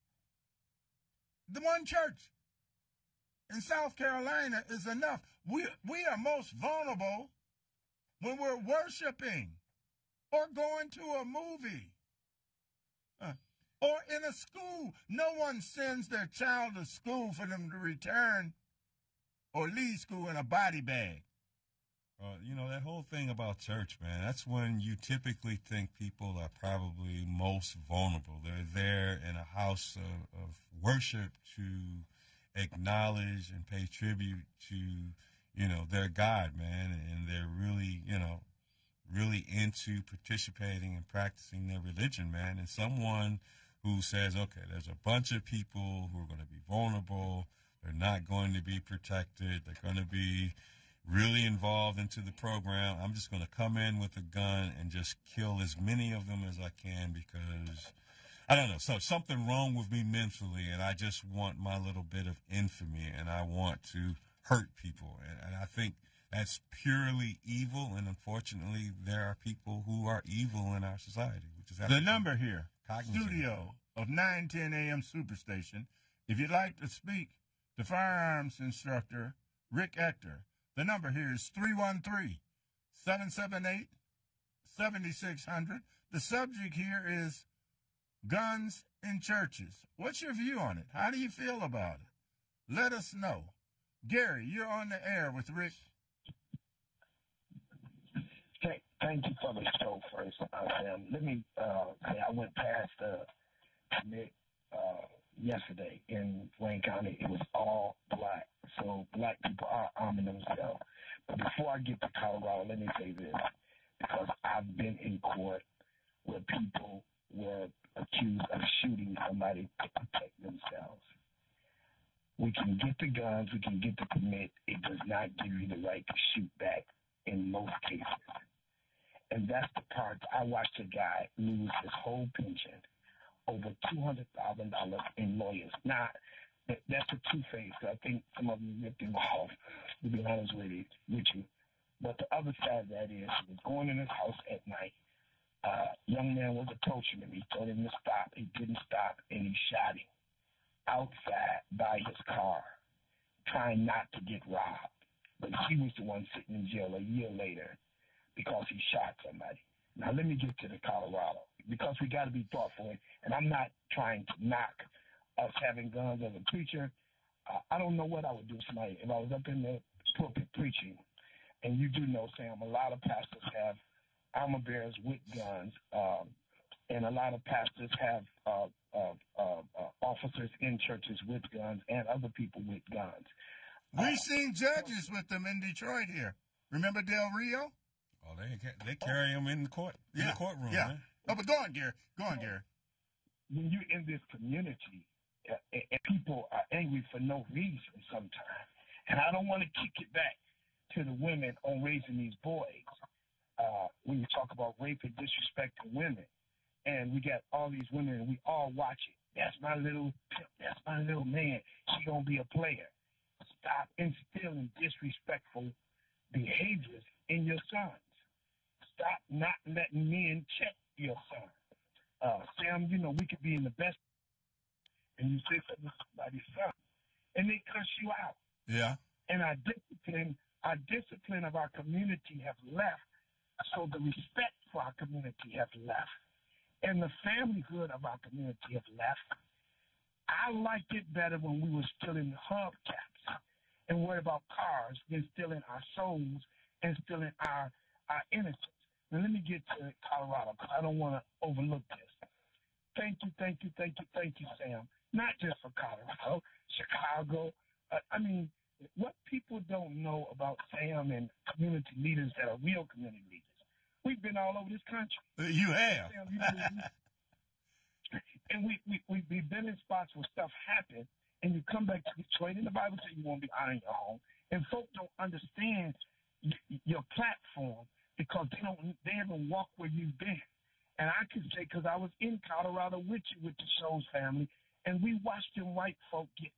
The one church in South Carolina is enough. We are most vulnerable when we're worshiping or going to a movie or in a school. No one sends their child to school for them to return or leave school in a body bag. You know, that whole thing about church, man, that's when you typically think people are probably most vulnerable. They're there in a house of worship to acknowledge and pay tribute to, you know, their God, man. And they're really, you know, really into participating and practicing their religion, man. And someone who says, okay, there's a bunch of people who are going to be vulnerable. They're not going to be protected. They're going to be really involved into the program. I'm just going to come in with a gun and just kill as many of them as I can because, I don't know, so something wrong with me mentally, and I just want my little bit of infamy, and I want to hurt people. And I think that's purely evil, and unfortunately, there are people who are evil in our society. Which is the number here, studio of 910 AM Superstation. If you'd like to speak to Firearms Instructor Rick Ector, the number here is 313-778-7600. The subject here is guns in churches. What's your view on it? How do you feel about it? Let us know. Gary, you're on the air with Rick. Thank you for the show first, Sam. Let me say I went past commit yesterday in Wayne County. It was all black. So black people are arming themselves. But before I get to Colorado, let me say this, because I've been in court where people were accused of shooting somebody to protect themselves. We can get the guns, we can get the permit. It does not give you the right to shoot back in most cases. And that's the part. I watched a guy lose his whole pension, over $200,000 in lawyers. Now, that's a two-phase. I think some of them ripped him off, to be honest with you. But the other side of that is he was going in his house at night. Young man was approaching him. He told him to stop. He didn't stop, and he shot him outside by his car, trying not to get robbed. But he was the one sitting in jail a year later because he shot somebody. Now, let me get to the Colorado, because we got to be thoughtful. And I'm not trying to knock us having guns as a preacher. I don't know what I would do tonight if I was up in the pulpit preaching. And you do know, Sam, a lot of pastors have armor bearers with guns, and a lot of pastors have officers in churches with guns and other people with guns. We've seen judges with them in Detroit here. Remember Del Rio? Oh, they carry them in the courtroom. Yeah. Man. Oh, but go on, Gary. Gary. When you're in this community, and people are angry for no reason sometimes, and I don't want to kick it back to the women on raising these boys. When you talk about rape and disrespecting women, and we got all these women, and we all watch it. That's my little pimp. That's my little man. She gonna be a player. Stop instilling disrespectful behaviors in your sons. Stop not letting men check your son. Sam, you know, we could be in the best, and you say something to somebody's son, and they cuss you out. Yeah. And our discipline of our community have left, so the respect for our community have left, and the familyhood of our community have left. I liked it better when we were still in hubcaps and worried about cars than still in our souls and still in our innocence. Now, let me get to Colorado, because I don't want to overlook this. Thank you, Sam. Not just for Colorado, Chicago. What people don't know about Sam and community leaders that are real community leaders, we've been all over this country. You have. Sam, and we've been in spots where stuff happened, and you come back to Detroit, and the Bible says you won't be honoring your home. And folks don't understand your platform because they haven't walked where you've been. And I can say, because I was in Colorado with you, with the Shows family, and we watched them white folk get.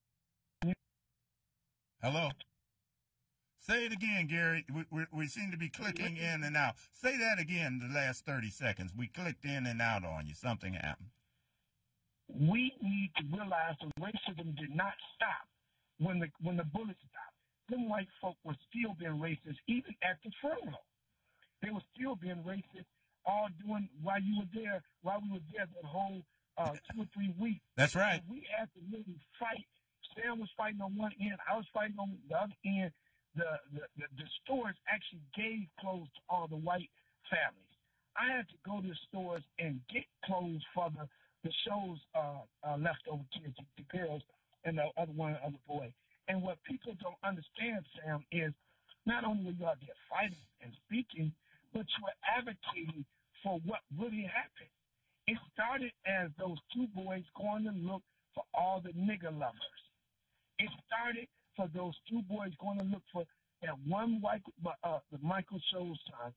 Hello? Say it again, Gary. We seem to be clicking in and out. Say that again the last 30 seconds. We clicked in and out on you. Something happened. We need to realize that racism did not stop when the bullets stopped. Them white folk were still being racist even at the funeral. They were still being racist all doing while we were there that whole 2 or 3 weeks. That's right. And we had to really fight. Sam was fighting on one end. I was fighting on the other end. The stores actually gave clothes to all the white families. I had to go to the stores and get clothes for the Shows leftover kids, the girls, and the other boy. And what people don't understand, Sam, is not only were you out there fighting and speaking, but you were advocating for what really happened. It started as those two boys going to look for all the nigger lovers. It started for those two boys going to look for that one the Michael Scholes time.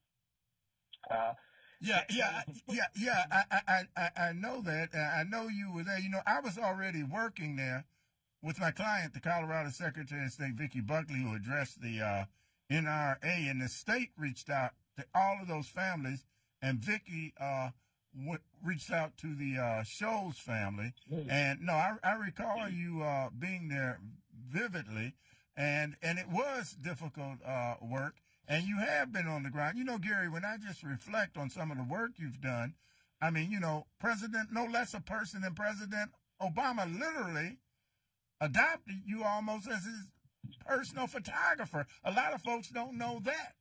I know that. I know you were there. You know, I was already working there with my client, the Colorado Secretary of State, Vicky Buckley, who addressed the NRA, and the state reached out to all of those families, and Vicky reached out to the Scholes family. And no, I recall you being there vividly, and it was difficult work. And you have been on the ground. You know, Gary, when I just reflect on some of the work you've done, I mean, you know, no less a person than President Obama literally adopted you almost as his personal photographer. A lot of folks don't know that.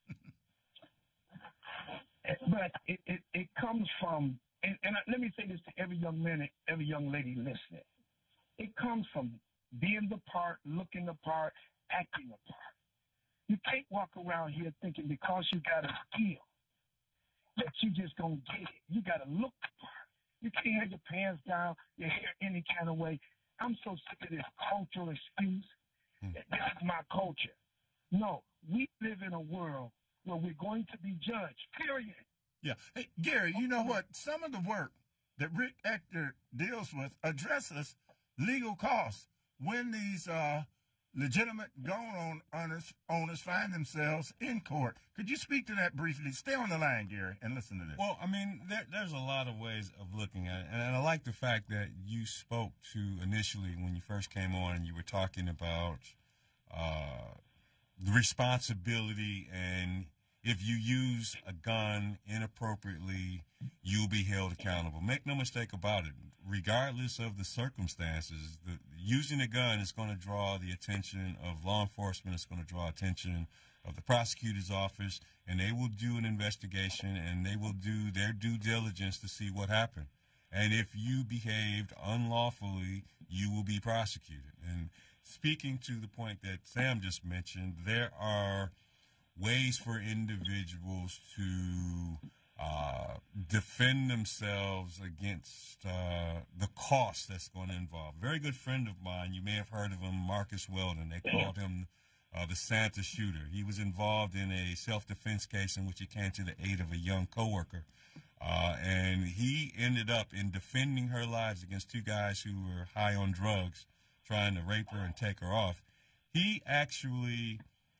But it comes from, and let me say this to every young man, every young lady listening. It comes from being the part, looking the part, acting the part. You can't walk around here thinking because you got a skill that you just gonna get it. You gotta look the part. You can't have your pants down, your hair any kind of way. I'm so sick of this cultural excuse. This is my culture. No, we live in a world where we're going to be judged, period. Yeah. Hey, Gary, you know what? Some of the work that Rick Ector deals with addresses legal costs when these legitimate gun owners find themselves in court. Could you speak to that briefly? Stay on the line, Gary, and listen to this. Well, I mean, there's a lot of ways of looking at it, and I like the fact that you spoke to initially when you first came on, and you were talking about the responsibility, and if you use a gun inappropriately, you'll be held accountable. Make no mistake about it. Regardless of the circumstances, using a gun is going to draw the attention of law enforcement. It's going to draw attention of the prosecutor's office, and they will do an investigation, and they will do their due diligence to see what happened. And if you behaved unlawfully, you will be prosecuted. And speaking to the point that Sam just mentioned, there are ways for individuals to defend themselves against the cost that's going to involve. Very good friend of mine, you may have heard of him, Marcus Weldon. They called him the Santa shooter. He was involved in a self-defense case in which he came to the aid of a young coworker. And he ended up in defending her lives against two guys who were high on drugs, trying to rape her and take her off. He actually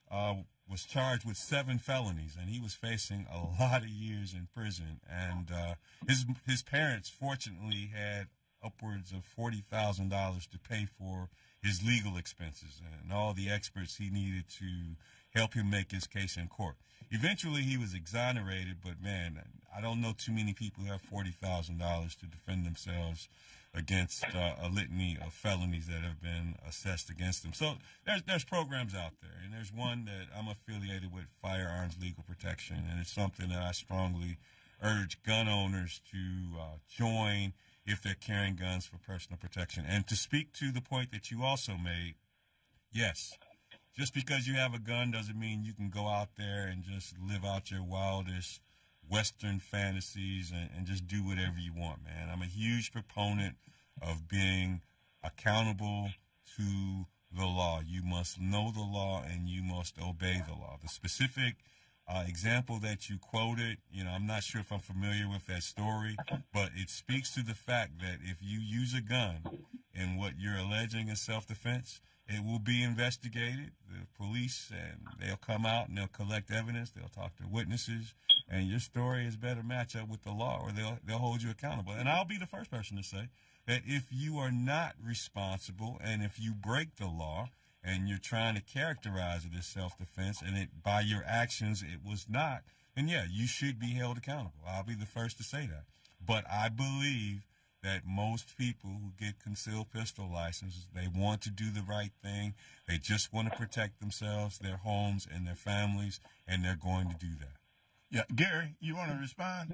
was charged with 7 felonies, and he was facing a lot of years in prison. And his parents, fortunately, had upwards of $40,000 to pay for his legal expenses and all the experts he needed to help him make his case in court. Eventually, he was exonerated, but, man, I don't know too many people who have $40,000 to defend themselves against a litany of felonies that have been assessed against them. So there's programs out there, and there's one that I'm affiliated with, Firearms Legal Protection, and it's something that I strongly urge gun owners to join if they're carrying guns for personal protection. And to speak to the point that you also made, yes, just because you have a gun doesn't mean you can go out there and just live out your wildest Western fantasies and just do whatever you want, man. I'm a huge proponent of being accountable to the law. You must know the law and you must obey the law. The specific example that you quoted, you know, I'm not sure if I'm familiar with that story, but it speaks to the fact that if you use a gun in what you're alleging is self-defense, it will be investigated. The police, and they'll come out and they'll collect evidence. They'll talk to witnesses, and your story is better match up with the law, or they'll hold you accountable. And I'll be the first person to say that if you are not responsible and if you break the law and you're trying to characterize it as self-defense and it by your actions it was not, then yeah, you should be held accountable. I'll be the first to say that. But I believe that most people who get concealed pistol licenses, they want to do the right thing. They just want to protect themselves, their homes, and their families, and they're going to do that. Yeah, Gary, you want to respond?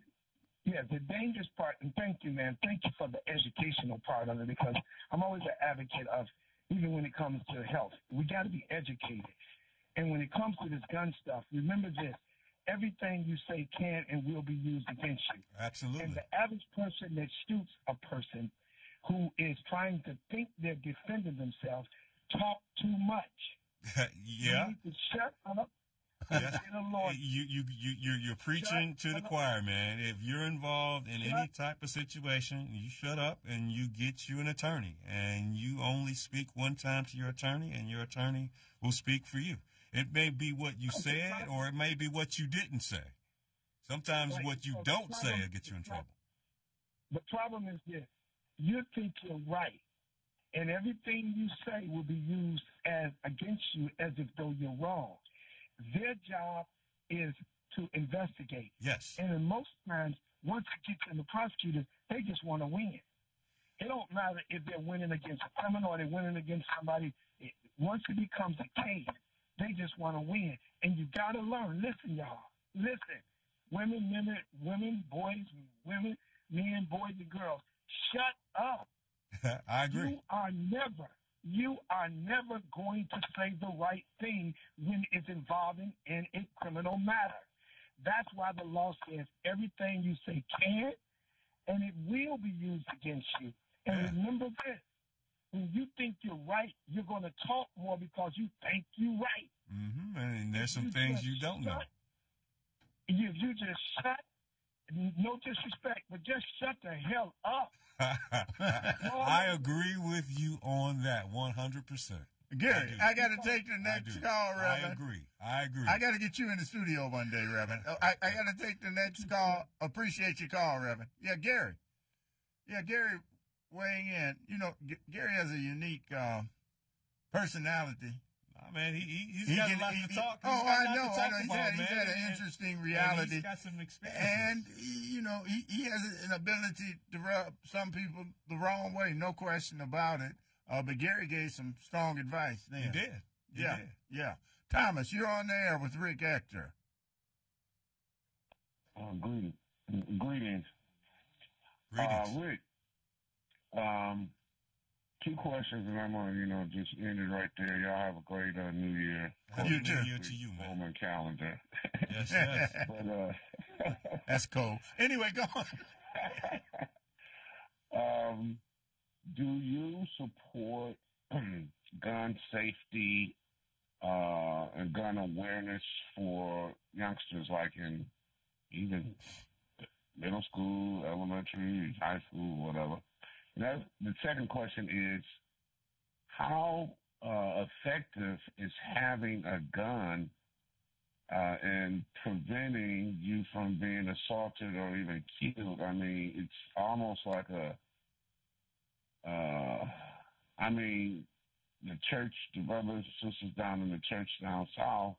The dangerous part, and thank you, man. Thank you for the educational part of it, because I'm always an advocate of, even when it comes to health, we got to be educated. And when it comes to this gun stuff, remember this. Everything you say can and will be used against you. Absolutely. And the average person that shoots a person who is trying to think they're defending themselves, talk too much. Yeah. You need to shut up. Yeah. You're preaching to the choir, man. If you're involved in any type of situation, you shut up and you get you an attorney, and you only speak one time to your attorney, and your attorney will speak for you. It may be what you said, or it may be what you didn't say. Sometimes what you don't say will get you in trouble. The problem is this: you think you're right, and everything you say will be used as against you as if though you're wrong. Their job is to investigate. Yes. And in most times, once it gets in the prosecutors, they just want to win. It don't matter if they're winning against a criminal or they're winning against somebody. Once it becomes a case, they just want to win. And you got to learn. Listen, y'all. Listen. Women, boys, women, men, boys, and girls. Shut up. I agree. You are never going to say the right thing when it's involving in a criminal matter. That's why the law says everything you say can, and it will be used against you. And remember this: when you think you're right, you're going to talk more because you think you're right. Mm-hmm. And there's some things you don't know. If you just shut, no disrespect, but just shut the hell up. I agree with you on that 100%. Gary, I got to take the next call, Reverend. I agree. I got to get you in the studio one day, Reverend. I got to take the next call. Appreciate your call, Reverend. Yeah, Gary. Yeah, Gary weighing in. You know, Gary has a unique personality. Oh, man, he's got a lot to talk. Oh, I know. He's had an interesting reality. He's got some experience. And, he has an ability to rub some people the wrong way, no question about it. But Gary gave some strong advice then. He did. He did. Yeah. Thomas, you're on the air with Rick Ector. Greetings. Rick, two questions, and I'm going to, just end it right there. Y'all have a great New Year. Happy New Year to you, man. Roman calendar. Yes. But, that's cool. Anyway, go on. Do you support gun safety and gun awareness for youngsters, like in even middle school, elementary, high school, whatever? Now, the second question is, how effective is having a gun and preventing you from being assaulted or even killed? I mean, it's almost like the church, the brothers and sisters down in the church down south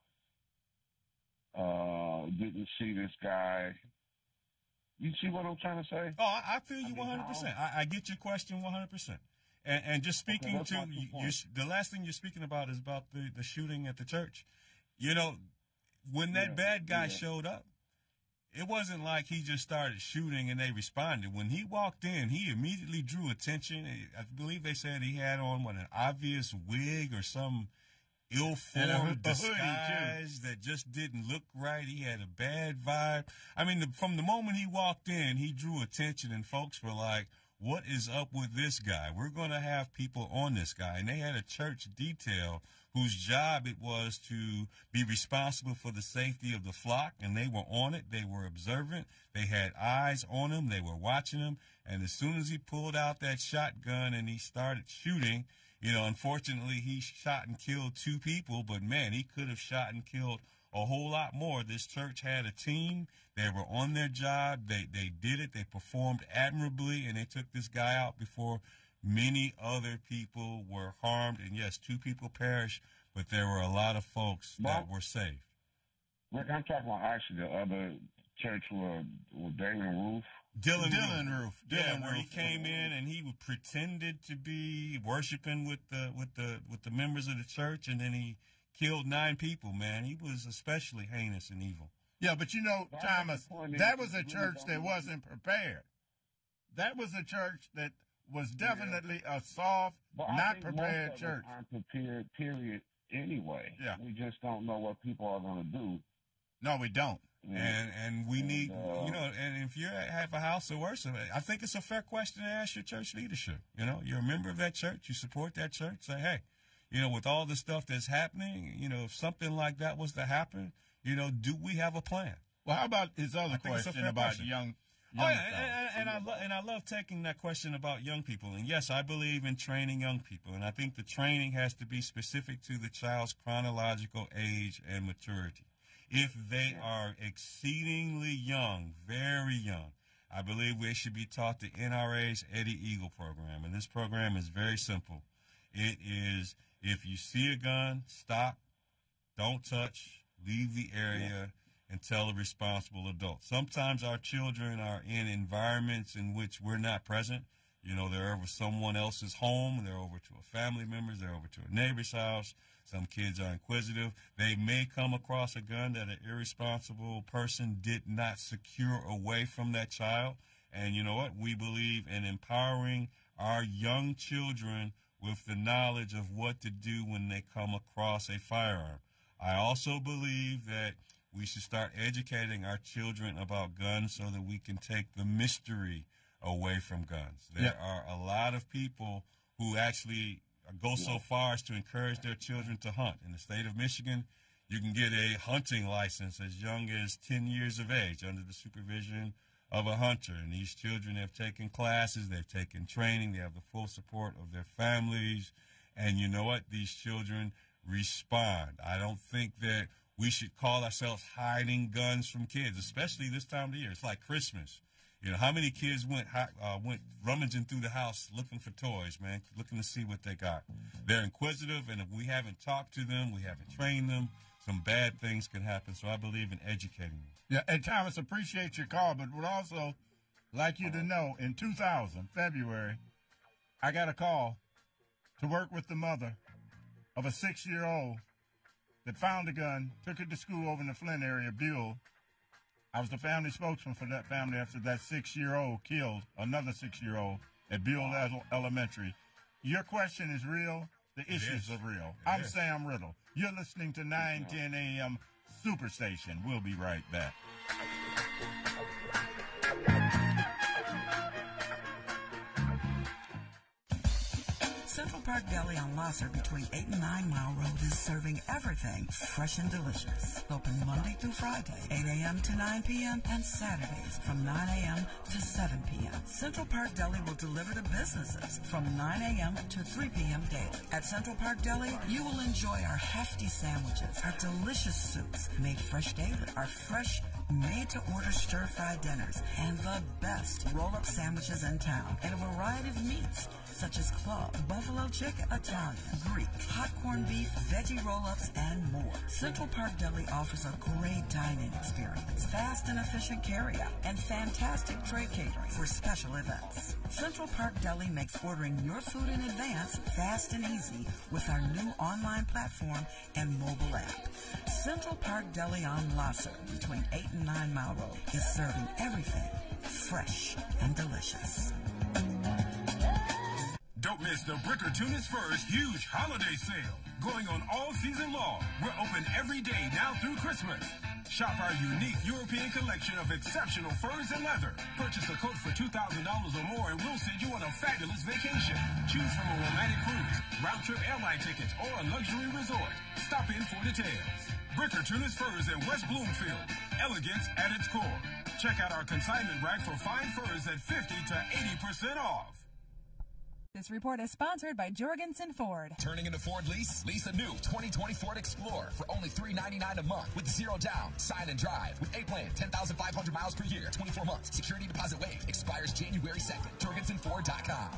didn't see this guy. You see what I'm trying to say? Oh, I feel you 100%. I get your question 100%. And just speaking to the last thing you're speaking about is about the shooting at the church. When that bad guy showed up, it wasn't like he just started shooting and they responded. When he walked in, he immediately drew attention. I believe they said he had on an obvious wig or some ill-formed disguise that just didn't look right. He had a bad vibe. I mean, from the moment he walked in, he drew attention, and folks were like, what is up with this guy? We're going to have people on this guy. And they had a church detail whose job it was to be responsible for the safety of the flock, and they were on it. They were observant. They had eyes on him. They were watching him. And as soon as he pulled out that shotgun and he started shooting, unfortunately, he shot and killed 2 people, but man, he could have shot and killed a whole lot more. This church had a team. They were on their job. They did it. They performed admirably, and they took this guy out before many other people were harmed. And yes, 2 people perished, but there were a lot of folks that were saved. Rick, I'm talking about actually the other church with Dylan Roof. Dylan Roof. Where he came in and he pretended to be worshiping with the members of the church, and then he killed 9 people, man. He was especially heinous and evil. Yeah, but Thomas, that was a church that wasn't prepared. That was a church that was definitely a soft, not prepared church. Aren't prepared, period, anyway. Yeah. We just don't know what people are going to do. No, we don't. And we need, and if you have a house or worse, I think it's a fair question to ask your church leadership. You're a member of that church, you support that church, say, hey, you know, with all the stuff that's happening, you know, if something like that was to happen, you know, do we have a plan? Well, how about his other question about young and I love taking that question about young people. And yes, I believe in training young people, and I think the training has to be specific to the child's chronological age and maturity. If they are exceedingly young, very young, I believe we should be taught the NRA's Eddie Eagle program. And this program is very simple. It is, if you see a gun, stop, don't touch, leave the area, and tell a responsible adult. Sometimes our children are in environments in which we're not present. You know, they're over someone else's home, they're over to a family member's, they're over to a neighbor's house. Some kids are inquisitive. They may come across a gun that an irresponsible person did not secure away from that child. And you know what? We believe in empowering our young children with the knowledge of what to do when they come across a firearm. I also believe that we should start educating our children about guns so that we can take the mystery away from guns. There are a lot of people who actually go so far as to encourage their children to hunt. In the state of Michigan, you can get a hunting license as young as 10 years of age under the supervision of a hunter. And these children have taken classes, they've taken training, they have the full support of their families. And you know what? These children respond. I don't think that we should call ourselves hiding guns from kids, especially this time of the year. It's like Christmas. You know, how many kids went rummaging through the house looking for toys, man, looking to see what they got? They're inquisitive, and if we haven't talked to them, we haven't trained them, some bad things can happen. So I believe in educating them. Yeah, and Thomas, appreciate your call, but would also like you to know, in 2000, February, I got a call to work with the mother of a 6-year-old that found a gun, took it to school over in the Flint area, Buell. I was the family spokesman for that family after that 6-year-old killed another 6-year-old at Buell Elementary. Your question is real. The issues are real. I'm Sam Riddle. You're listening to 910 AM SuperStation. We'll be right back. Central Park Deli on Lasser between 8 and 9 Mile Road is serving everything fresh and delicious. Open Monday through Friday, 8 a.m. to 9 p.m. and Saturdays from 9 a.m. to 7 p.m. Central Park Deli will deliver to businesses from 9 a.m. to 3 p.m. daily. At Central Park Deli, you will enjoy our hefty sandwiches, our delicious soups made fresh daily, our fresh made-to-order stir-fried dinners, and the best roll-up sandwiches in town, and a variety of meats such as club, buffalo chicken, Italian, Greek, hot corned beef, veggie roll-ups, and more. Central Park Deli offers a great dine-in experience, fast and efficient carry-out, and fantastic tray catering for special events. Central Park Deli makes ordering your food in advance fast and easy with our new online platform and mobile app. Central Park Deli on Lasser between 8 and 9 Mile Road is serving everything fresh and delicious. Don't miss the Bricker Tunis Furs huge holiday sale. Going on all season long. We're open every day now through Christmas. Shop our unique European collection of exceptional furs and leather. Purchase a coat for $2,000 or more and we'll send you on a fabulous vacation. Choose from a romantic cruise, round-trip airline tickets, or a luxury resort. Stop in for details. Bricker Tunis Furs in West Bloomfield. Elegance at its core. Check out our consignment rack for fine furs at 50 to 80% off. This report is sponsored by Jorgensen Ford. Turning into Ford lease? Lease a new 2020 Ford Explorer for only $399 a month with 0 down, sign and drive. With A-Plan, 10,500 miles per year, 24 months. Security deposit waived. Expires January 2nd. JorgensenFord.com.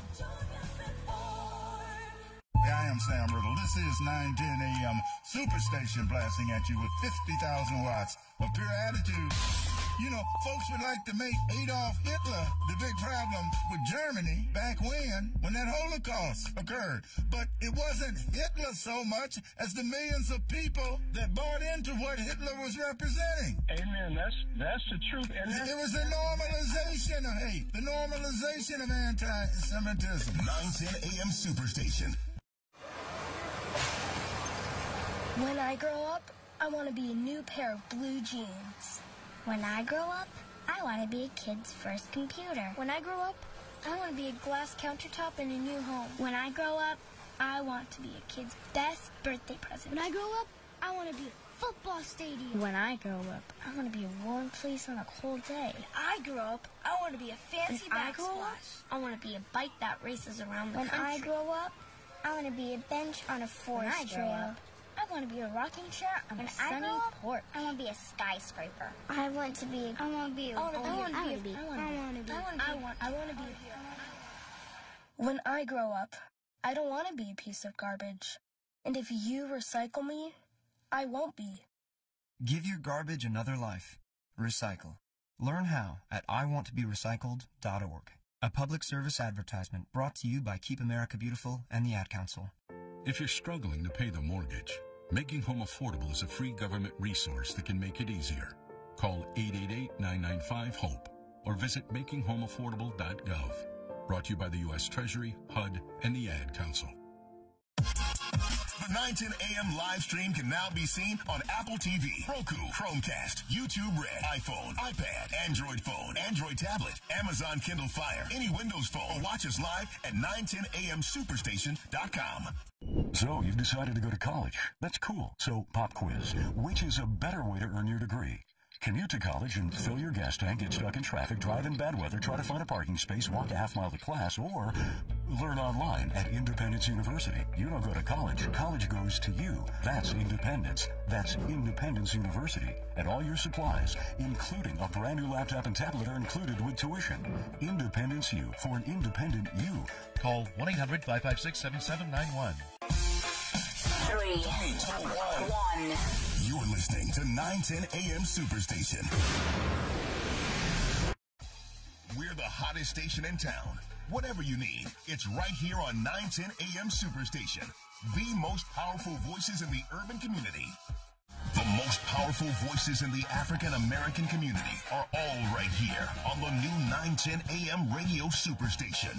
I am Sam Riddle. This is 910 AM SuperStation blasting at you with 50,000 watts of pure attitude. You know, folks would like to make Adolf Hitler the big problem with Germany back when that Holocaust occurred. But it wasn't Hitler so much as the millions of people that bought into what Hitler was representing. Amen. That's the truth. And it was the normalization of hate, the normalization of anti-Semitism. 910 AM SuperStation. When I grow up, I want to be a new pair of blue jeans. When I grow up, I want to be a kid's first computer. When I grow up, I want to be a glass countertop in a new home. When I grow up, I want to be a kid's best birthday present. When I grow up, I want to be a football stadium. When I grow up, I want to be a warm place on a cold day. When I grow up, I want to be a fancy backsplash. I want to be a bike that races around the country. When I grow up, I want to be a bench on a forest trail. I want to be a rocking chair on a sunny porch. I want to be a skyscraper. I want to be When I grow up, I don't want to be a piece of garbage. And if you recycle me, I won't be. Give your garbage another life. Recycle. Learn how at iwanttoberecycled.org. A public service advertisement brought to you by Keep America Beautiful and the Ad Council. If you're struggling to pay the mortgage, Making Home Affordable is a free government resource that can make it easier. Call 888-995-HOPE or visit makinghomeaffordable.gov. Brought to you by the U.S. Treasury, HUD, and the Ad Council. The 910 AM live stream can now be seen on Apple TV, Roku, Chromecast, YouTube Red, iPhone, iPad, Android phone, Android tablet, Amazon Kindle Fire, any Windows phone. Watch us live at 910amsuperstation.com. So, you've decided to go to college. That's cool. So, pop quiz. Which is a better way to earn your degree? Commute to college and fill your gas tank, get stuck in traffic, drive in bad weather, try to find a parking space, walk a half mile to class, or learn online at Independence University. You don't go to college. College goes to you. That's independence. That's Independence University. And all your supplies, including a brand new laptop and tablet, are included with tuition. Independence U. For an independent you. Call 1-800-556-7791. 3, 2, 1. You're listening to 910 AM Superstation. We're the hottest station in town. Whatever you need, it's right here on 910 AM Superstation. The most powerful voices in the urban community. The most powerful voices in the African American community are all right here on the new 910 AM Radio Superstation.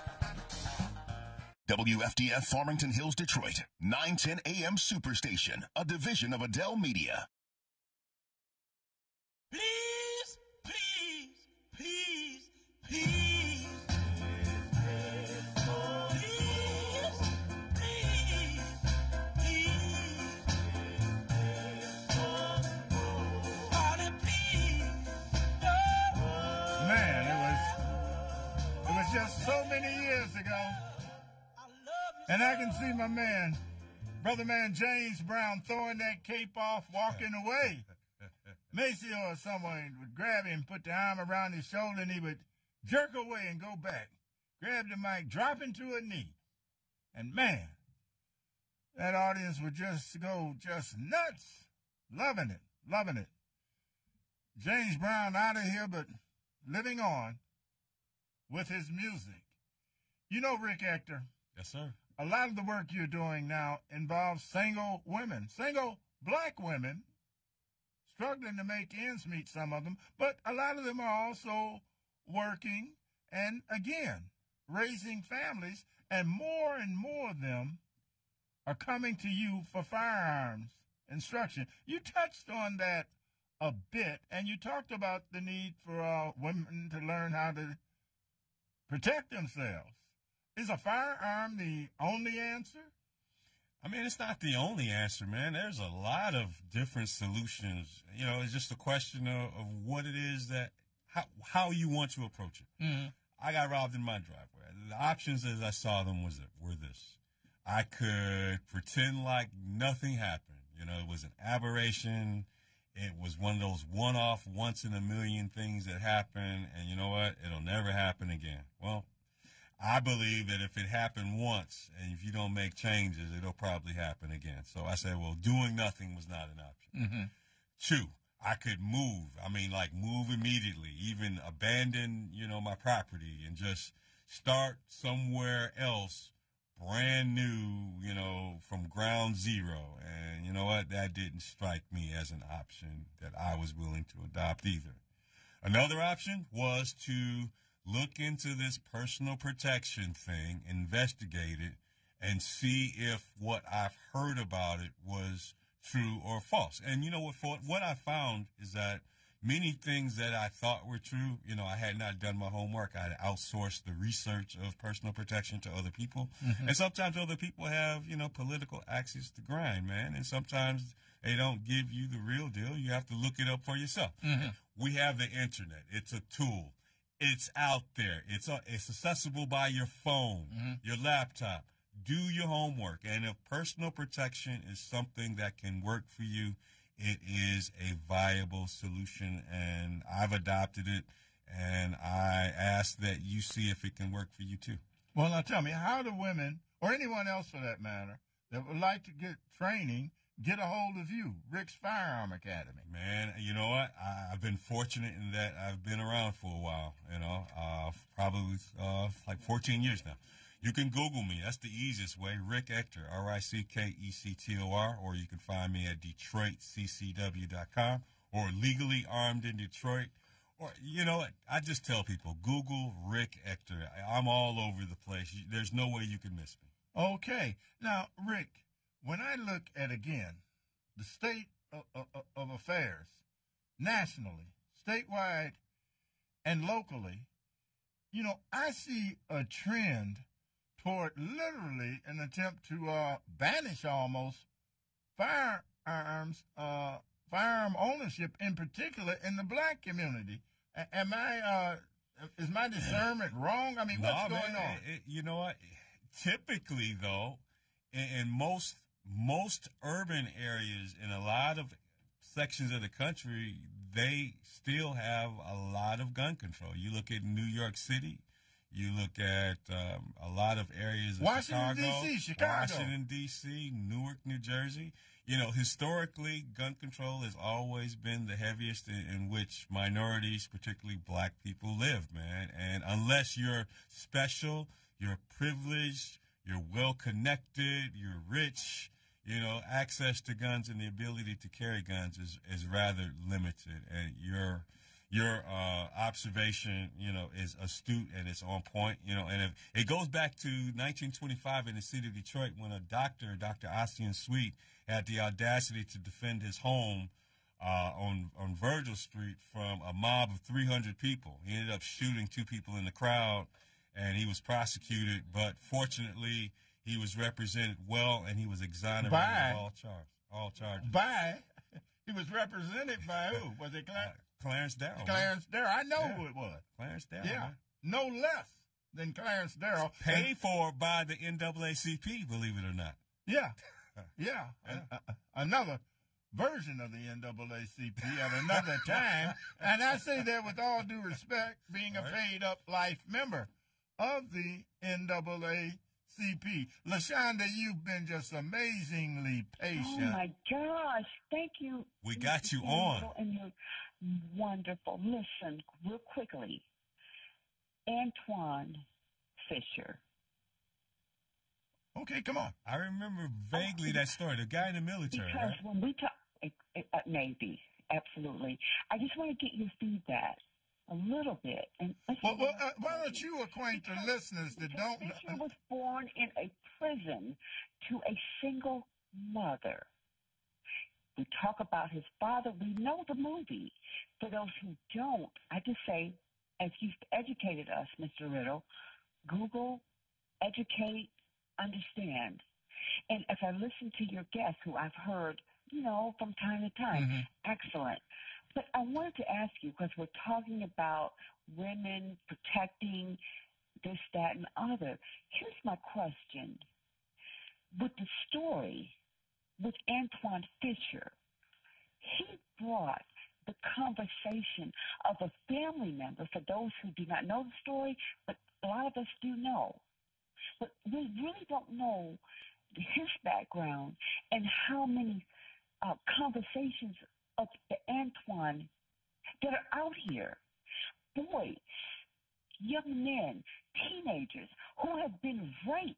WFDF Farmington Hills, Detroit, 910 AM Superstation, a division of Adele Media. Please, please, please, please. Man, it was just so many years ago. And I can see my man, brother man James Brown, throwing that cape off, walking away. Macy or someone would grab him, put the arm around his shoulder, and he would jerk away and go back. Grab the mic, drop into a knee. And man, that audience would just go just nuts. Loving it, loving it. James Brown out of here, but living on with his music. You know, Rick Ector. Yes, sir. A lot of the work you're doing now involves single women, single black women, struggling to make ends meet, some of them, but a lot of them are also working and, again, raising families, and more of them are coming to you for firearms instruction. You touched on that a bit, and you talked about the need for women to learn how to protect themselves. Is a firearm the only answer? I mean, it's not the only answer, man. There's a lot of different solutions. You know, it's just a question of what it is that, how you want to approach it. Mm-hmm. I got robbed in my driveway. The options as I saw them were this. I could pretend like nothing happened. You know, it was an aberration. It was one of those one-off, once-in-a-million things that happen, and you know what? It'll never happen again. Well, I believe that if it happened once, and if you don't make changes, it'll probably happen again. So I said, well, doing nothing was not an option. Mm-hmm. 2, I could move. I mean, like move immediately, even abandon, you know, my property and just start somewhere else, brand new, you know, from ground zero. And you know what? That didn't strike me as an option that I was willing to adopt either. Another option was to look into this personal protection thing, investigate it, and see if what I've heard about it was true or false. And you know what I found is that many things that I thought were true, you know, I had not done my homework. I had outsourced the research of personal protection to other people. Mm-hmm. And sometimes other people have, you know, political axes to grind, man. And sometimes they don't give you the real deal. You have to look it up for yourself. Mm-hmm. We have the internet. It's a tool. It's out there. It's accessible by your phone, your laptop. Do your homework. And if personal protection is something that can work for you, it is a viable solution, and I've adopted it, and I ask that you see if it can work for you too. Well, now tell me, how do women, or anyone else for that matter, that would like to get training, get a hold of you, Rick's Firearm Academy? Man, you know what? I've been fortunate in that I've been around for a while, you know, probably like 14 years now. You can Google me. That's the easiest way. Rick Ector, RickEctor, or you can find me at DetroitCCW.com or Legally Armed in Detroit. Or, you know what? I just tell people, Google Rick Ector. I'm all over the place. There's no way you can miss me. Okay. Now, Rick, when I look at, again, the state of affairs, nationally, statewide, and locally, you know, I see a trend toward literally an attempt to banish almost firearm ownership, in particular in the black community. Is my discernment wrong? I mean, what's going on? You know what? Typically, though, in most urban areas, in a lot of sections of the country, they still have a lot of gun control. You look at New York City. You look at a lot of areas of Washington, D.C., Washington, D.C., Newark, New Jersey. You know, historically, gun control has always been the heaviest in which minorities, particularly black people, live, man. And unless you're special, you're privileged, you're well-connected, you're rich, you know, access to guns and the ability to carry guns is rather limited. And your observation, you know, is astute and it's on point, you know, and if it goes back to 1925 in the city of Detroit when a Dr. Ossian Sweet, had the audacity to defend his home on Virgil Street from a mob of 300 people. He ended up shooting 2 people in the crowd, and he was prosecuted, but fortunately he was represented well, and he was exonerated of all charges. He was represented by who? Was it Clarence Darrow. Clarence Darrow. I know who it was. Clarence Darrow. Yeah. Man. No less than Clarence Darrow. Paid for by the NAACP, believe it or not. Yeah. Yeah. Another version of the NAACP at another time. And I say that with all due respect, being a paid-up life member of the NAACP. LaShonda, you've been just amazingly patient. Oh, my gosh. Thank you. We got you on. And you're wonderful. Listen, real quickly. Antoine Fisher. Okay, come on. I remember vaguely that story. The guy in the military, because right? when we talk, maybe, absolutely. I just want to get your feedback a little bit. And why don't you acquaint the listeners that don't know? Fisher was born in a prison to a single mother. We talk about his father. We know the movie. For those who don't, I just say, as you've educated us, Mr. Riddle, Google, educate, understand. And if I listen to your guests, who I've heard, you know, from time to time, excellent. But I wanted to ask you, because we're talking about women protecting this, that, and other. Here's my question. With the story with Antoine Fisher, he brought the conversation of a family member, for those who do not know the story, but a lot of us do know. But we really don't know his background and how many conversations of the Antoine that are out here. Boys, young men, teenagers who have been raped.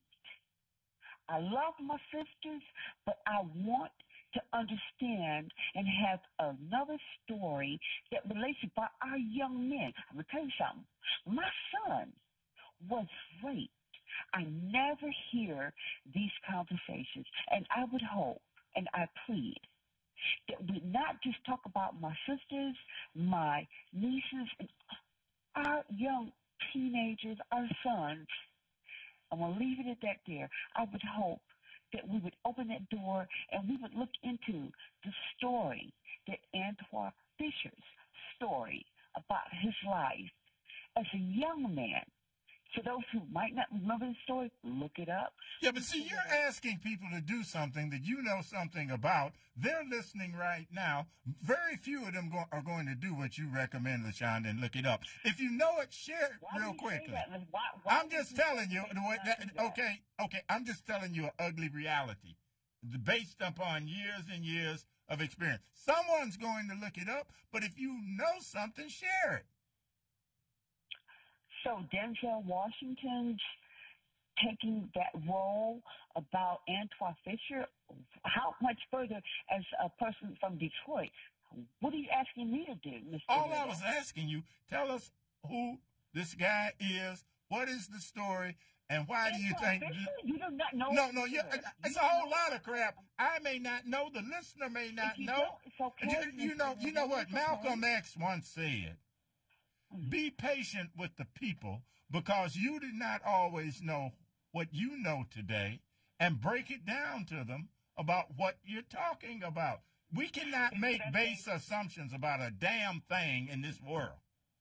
I love my sisters, but I want to understand and have another story that relates to our young men. I'm going to tell you something. My son was raped. I never hear these conversations, and I would hope, and I plead, that we not just talk about my sisters, my nieces, and our young teenagers, our sons. I'm going to leave it at that there. I would hope that we would open that door and we would look into the story, that Antoine Fisher's story about his life as a young man. For those who might not remember the story, look it up. Yeah, but see, you're asking people to do something that you know something about. They're listening right now. Very few of them are going to do what you recommend, LaShonda, and look it up. If you know it, share it real quickly. I'm just telling you. Okay, I'm just telling you an ugly reality based upon years and years of experience. Someone's going to look it up, but if you know something, share it. So Denzel Washington's taking that role about Antoine Fisher, how much further as a person from Detroit? What are you asking me to do, Mr. All Riddle? I was asking you, tell us who this guy is, what is the story, and why do you think... You do not know. No, it's a whole lot of crap. I may not know, the listener may not know. It's okay. You know what Malcolm X once said? Be patient with the people because you did not always know what you know today, and break it down to them about what you're talking about. We cannot make base assumptions about a damn thing in this world.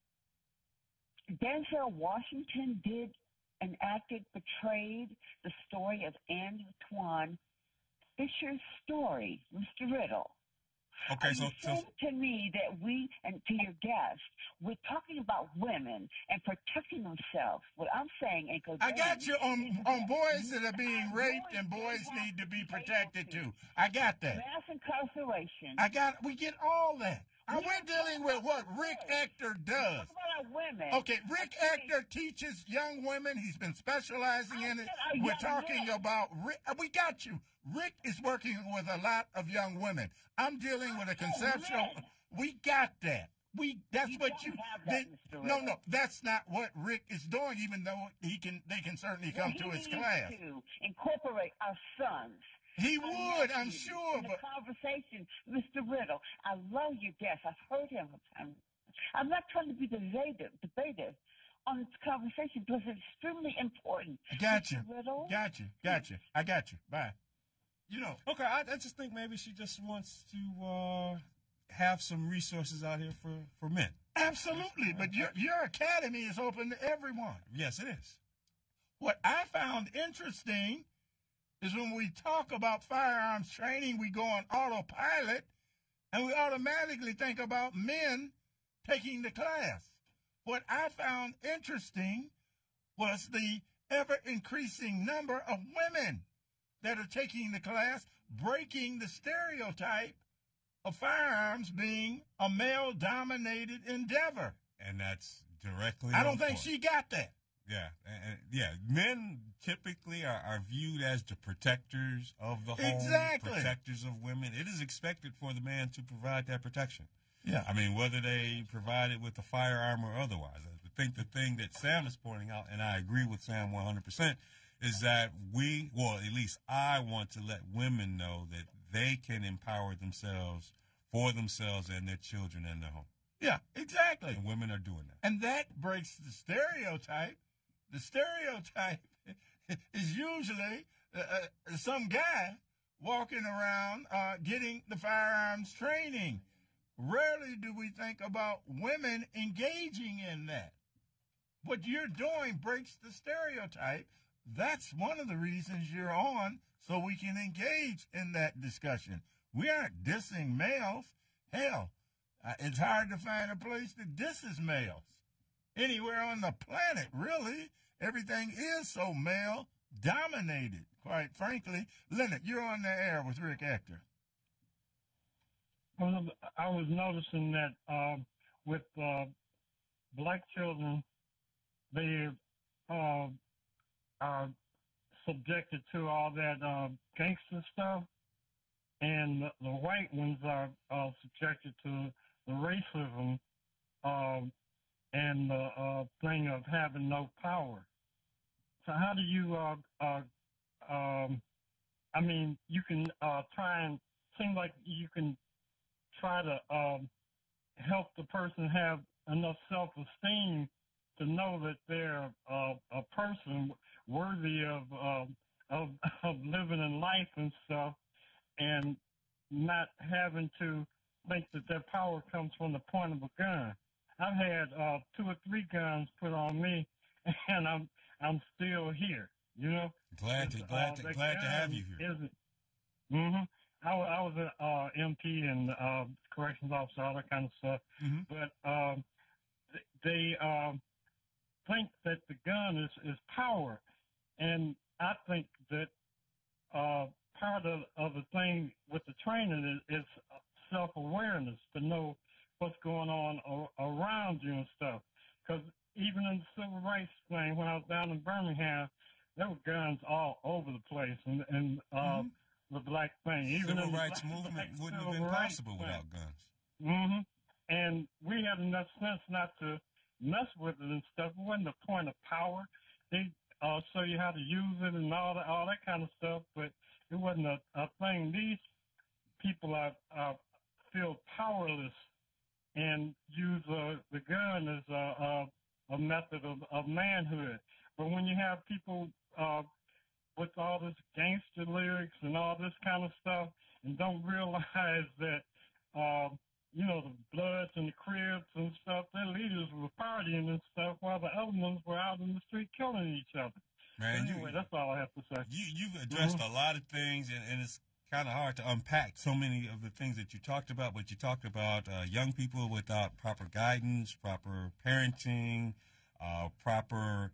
Denzel Washington did and portrayed the story of Antoine Fisher's story, Mr. Riddle. Okay, so to me that we, and to your guest, we're talking about women and protecting themselves. What I'm saying, I got you on boys that are being raped and boys need to be protected too. I got that. Mass incarceration. We get all that. We're dealing with what Rick Ector does. Women. Okay, Rick Ector teaches young women. He's been specializing in it. We're talking about Rick. We got you. Rick is working with a lot of young women. I'm dealing with a conceptual. We got that. That's what you. No, that's not what Rick is doing. Even though they can certainly come to his class. To incorporate our sons. He would, I'm sure. But conversation, Mr. Riddle, I love your guest. I've heard him. I'm not trying to be debative on this conversation because it's extremely important. I got you. Riddle. Got you. I got you. Bye. Okay, I just think maybe she just wants to have some resources out here for men. Absolutely, but your academy is open to everyone. Yes, it is. What I found interesting is when we talk about firearms training, we go on autopilot, and we automatically think about men taking the class. What I found interesting was the ever-increasing number of women that are taking the class, breaking the stereotype of firearms being a male-dominated endeavor. And that's directly I don't think she got that. Yeah. Men typically are viewed as the protectors of the home, protectors of women. It is expected for the man to provide that protection. Yeah. I mean, whether they provide it with a firearm or otherwise. I think the thing that Sam is pointing out, and I agree with Sam 100%, is that at least I want to let women know that they can empower themselves for themselves and their children and their home. Yeah, exactly. And women are doing that. And that breaks the stereotype. The stereotype is usually some guy walking around getting the firearms training. Rarely do we think about women engaging in that. What you're doing breaks the stereotype. That's one of the reasons you're on, so we can engage in that discussion. We aren't dissing males. Hell, it's hard to find a place that disses males. Anywhere on the planet, really. Everything is so male-dominated, quite frankly. Leonard, you're on the air with Rick Ector. I was noticing that with black children, they are subjected to all that gangster stuff, and the white ones are subjected to the racism and the thing of having no power. So how do you, I mean, you can try and seem like you can try to help the person have enough self-esteem to know that they're a person worthy of living in life and stuff, and not having to think that their power comes from the point of a gun. I've had 2 or 3 guns put on me, and I'm still here. You know. Glad to have you here. I was an MP and corrections officer, all that kind of stuff. But they think that the gun is power, and I think that part of the thing with the training is self-awareness, to know what's going on around you and stuff. Because even in the civil rights thing, when I was down in Birmingham, there were guns all over the place, and the black thing. Even civil rights movement wouldn't have been possible without guns. And we had enough sense not to mess with it and stuff. It wasn't a point of power. They show you how to use it and all that kind of stuff, but it wasn't a thing. These people feel powerless and use the gun as a method of manhood. But when you have people with all this gangster lyrics and all this kind of stuff, and don't realize that, the Bloods and the Crips and stuff, their leaders were partying and stuff while the other ones were out in the street killing each other. Man, anyway, that's all I have to say. You've addressed a lot of things, and it's kind of hard to unpack so many of the things that you talked about. But you talked about young people without proper guidance, proper parenting, proper,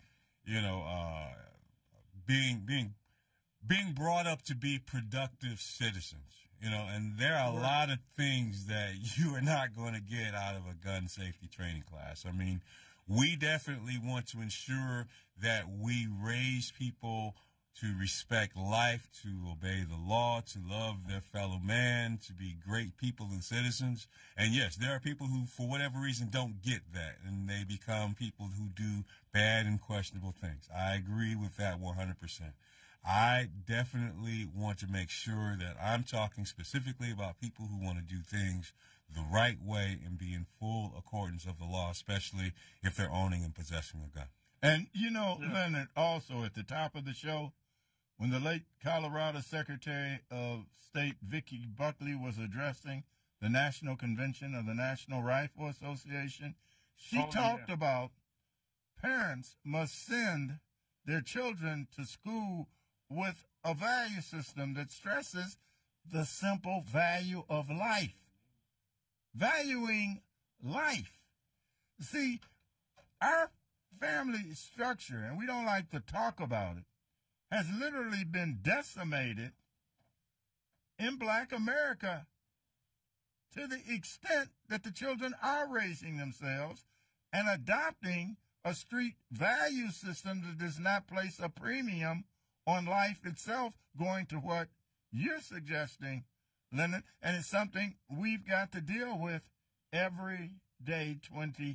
being brought up to be productive citizens. And there are a lot of things that you are not going to get out of a gun safety training class. I mean, we definitely want to ensure that we raise people to respect life, to obey the law, to love their fellow man, to be great people and citizens. And yes, there are people who, for whatever reason, don't get that, and they become people who do bad and questionable things. I agree with that 100%. I definitely want to make sure that I'm talking specifically about people who want to do things the right way and be in full accordance of the law, especially if they're owning and possessing a gun. And, Leonard, also at the top of the show, when the late Colorado Secretary of State Vicki Buckley was addressing the National Convention of the National Rifle Association, she talked about parents must send their children to school with a value system that stresses the simple value of life. Valuing life. See, our family structure, and we don't like to talk about it, has literally been decimated in Black America to the extent that the children are raising themselves and adopting a street value system that does not place a premium on life itself, going to what you're suggesting, Leonard, and it's something we've got to deal with every day, 24/7.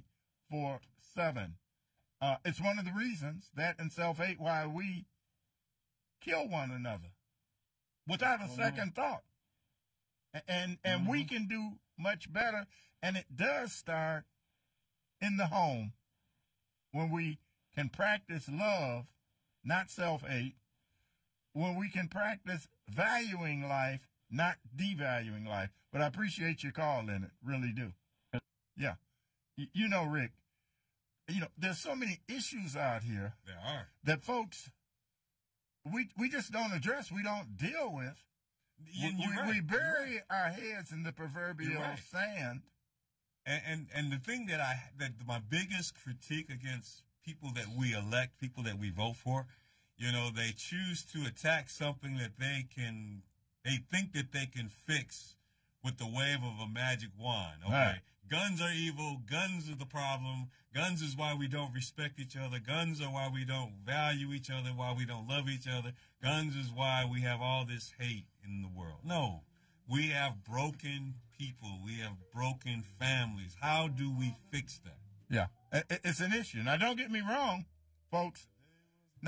It's one of the reasons that in self-hate why we kill one another without a second thought. And we can do much better, and it does start in the home when we can practice love, not self-hate, when we can practice valuing life, not devaluing life. But I appreciate your call, Leonard, really do. Yeah. Rick, there's so many issues out here there are that folks, we just don't address, we don't deal with. We bury our heads in the proverbial sand. And the thing that my biggest critique against people that we elect, people that we vote for, they choose to attack something that they think that they can fix with the wave of a magic wand. Okay. Right. Guns are evil. Guns are the problem. Guns is why we don't respect each other. Guns are why we don't value each other, why we don't love each other. Guns is why we have all this hate in the world. No, we have broken people. We have broken families. How do we fix that? Yeah, it's an issue. Now, don't get me wrong, folks. Now,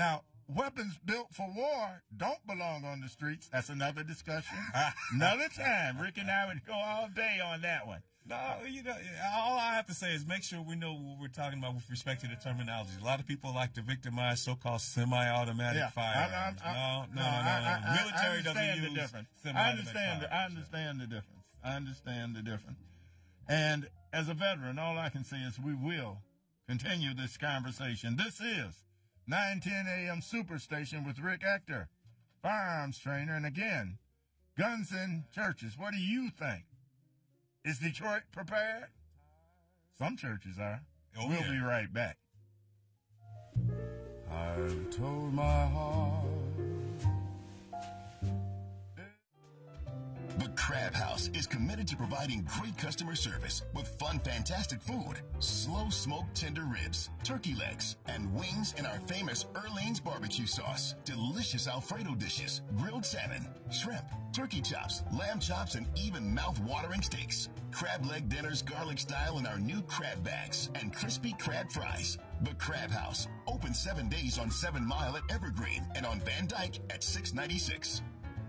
weapons built for war don't belong on the streets. That's another discussion. Another time. Rick and I would go all day on that one. No, you know, all I have to say is make sure we know what we're talking about with respect to the terminology. A lot of people like to victimize so-called semi-automatic firearms. No. Military doesn't use semi-automatic firearms. I understand the difference. And as a veteran, all I can say is we will continue this conversation. This is 910 AM SuperStation with Rick Ector, firearms trainer. And again, guns in churches. What do you think? Is Detroit prepared? Some churches are. We'll be right back. I've told my heart. The Crab House is committed to providing great customer service with fun, fantastic food, slow-smoked tender ribs, turkey legs, and wings in our famous Earlene's barbecue sauce, delicious Alfredo dishes, grilled salmon, shrimp, turkey chops, lamb chops, and even mouth-watering steaks, crab leg dinners garlic style in our new crab bags, and crispy crab fries. The Crab House, open 7 days on 7 Mile at Evergreen and on Van Dyke at 696.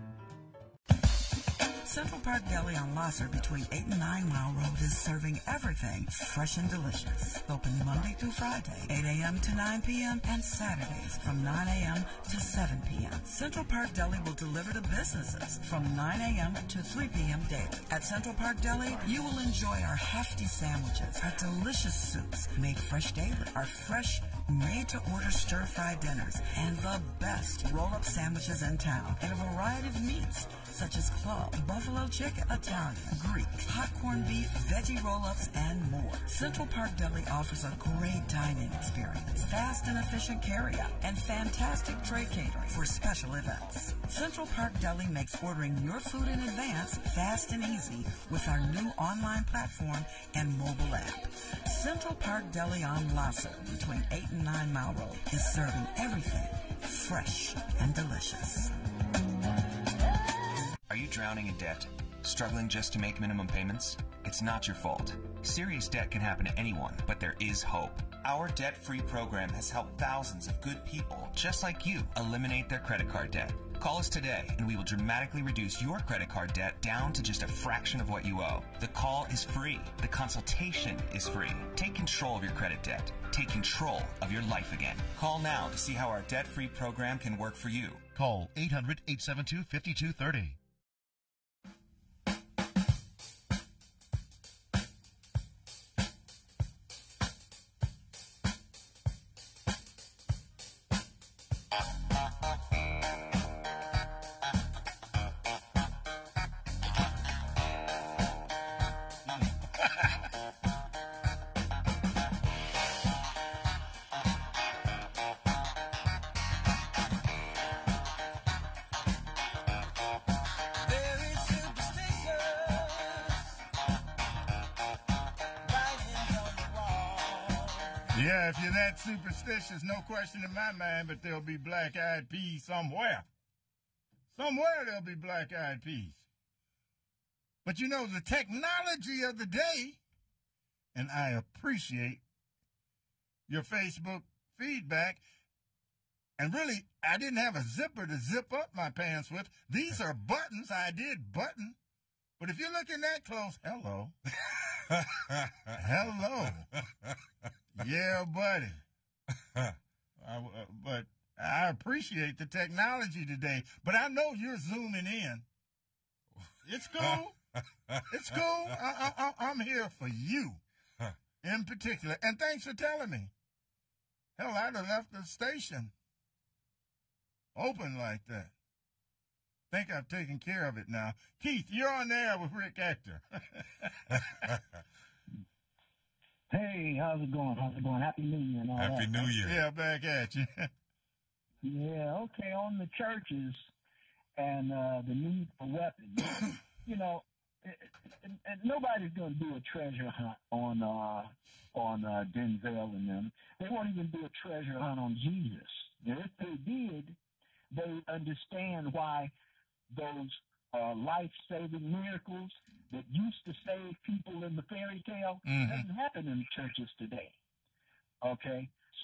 Central Park Deli on Lasser between 8 and 9 Mile Road is serving everything fresh and delicious. Open Monday through Friday, 8 a.m. to 9 p.m. and Saturdays from 9 a.m. to 7 p.m. Central Park Deli will deliver to businesses from 9 a.m. to 3 p.m. daily. At Central Park Deli, you will enjoy our hefty sandwiches, our delicious soups made fresh daily, our fresh made-to-order stir-fry dinners, and the best roll-up sandwiches in town, and a variety of meats such as club, buffalo chicken, Italian, Greek, hot corned beef, veggie roll-ups, and more. Central Park Deli offers a great dining experience, fast and efficient carry-out, and fantastic tray catering for special events. Central Park Deli makes ordering your food in advance fast and easy with our new online platform and mobile app. Central Park Deli on Lasser between 8 and 9 Mile Road is serving everything fresh and delicious. Are you drowning in debt? Struggling just to make minimum payments? It's not your fault. Serious debt can happen to anyone, but there is hope. Our debt-free program has helped thousands of good people, just like you, eliminate their credit card debt. Call us today, and we will dramatically reduce your credit card debt down to just a fraction of what you owe. The call is free. The consultation is free. Take control of your credit debt. Take control of your life again. Call now to see how our debt-free program can work for you. Call 800-872-5230. Yeah, if you're that superstitious, no question in my mind, but there'll be black-eyed peas somewhere. Somewhere there'll be black-eyed peas. But you know, the technology of the day, and I appreciate your Facebook feedback, and really, I didn't have a zipper to zip up my pants with. These are buttons. I did button. But if you're looking that close, hello. Hello. Yeah, buddy. But I appreciate the technology today. But I know you're zooming in. It's cool. It's cool. I'm here for you in particular. And thanks for telling me. Hell, I'd have left the station open like that. Think I've taken care of it now. Keith, you're on there with Rick Ector. Hey, how's it going? Happy New Year and all that. Happy New Year. Yeah, back at you. Yeah, okay, on the churches and the need for weapons. You know, nobody's going to do a treasure hunt on Denzel and them. They won't even do a treasure hunt on Jesus. Now, if they did, they would understand why those life-saving miracles that used to save people in the fairy tale doesn't happen in the churches today. Okay? So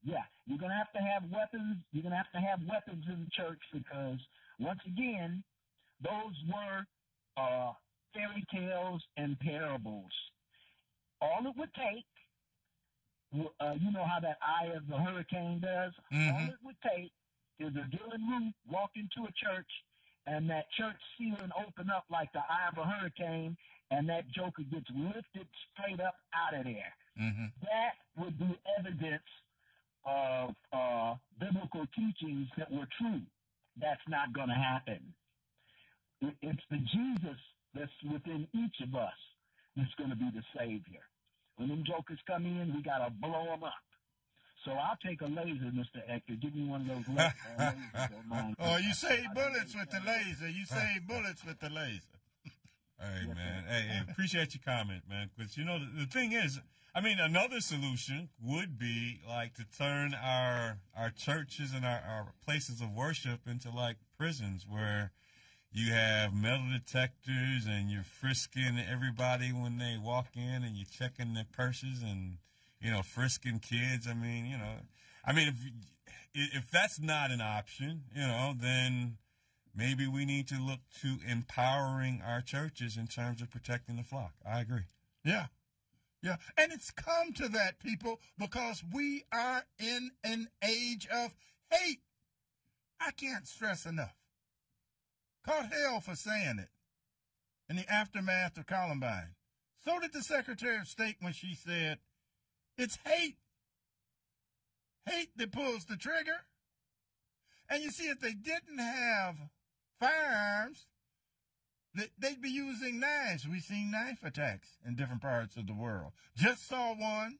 Yeah, you're going to have weapons. You're going to have weapons in the church because, once again, those were fairy tales and parables. All it would take, you know how that eye of the hurricane does? Mm-hmm. All it would take is a Dylan Roof walk into a church and that church ceiling open up like the eye of a hurricane and that joker gets lifted straight up out of there. Mm-hmm. That would be evidence of biblical teachings that were true. That's not going to happen. It's the Jesus that's within each of us that's going to be the Savior. When them jokers come in, we got to blow them up. So I'll take a laser, Mr. Ector. Give me one of those lasers on mine. Oh, you save bullets with the laser. You save bullets with the laser. Hey, man. Hey, appreciate your comment, man. Because, you know, the thing is, I mean, another solution would be, like, to turn our churches and our places of worship into, like, prisons where you have metal detectors and you're frisking everybody when they walk in and you're checking their purses and, you know, frisking kids. I mean, you know, if that's not an option, you know, then maybe we need to look to empowering our churches in terms of protecting the flock. I agree. Yeah. Yeah. And it's come to that, people, because we are in an age of hate. I can't stress enough. Caught hell for saying it in the aftermath of Columbine. So did the Secretary of State when she said, it's hate. Hate that pulls the trigger. And you see, if they didn't have firearms, they'd be using knives. We've seen knife attacks in different parts of the world. Just saw one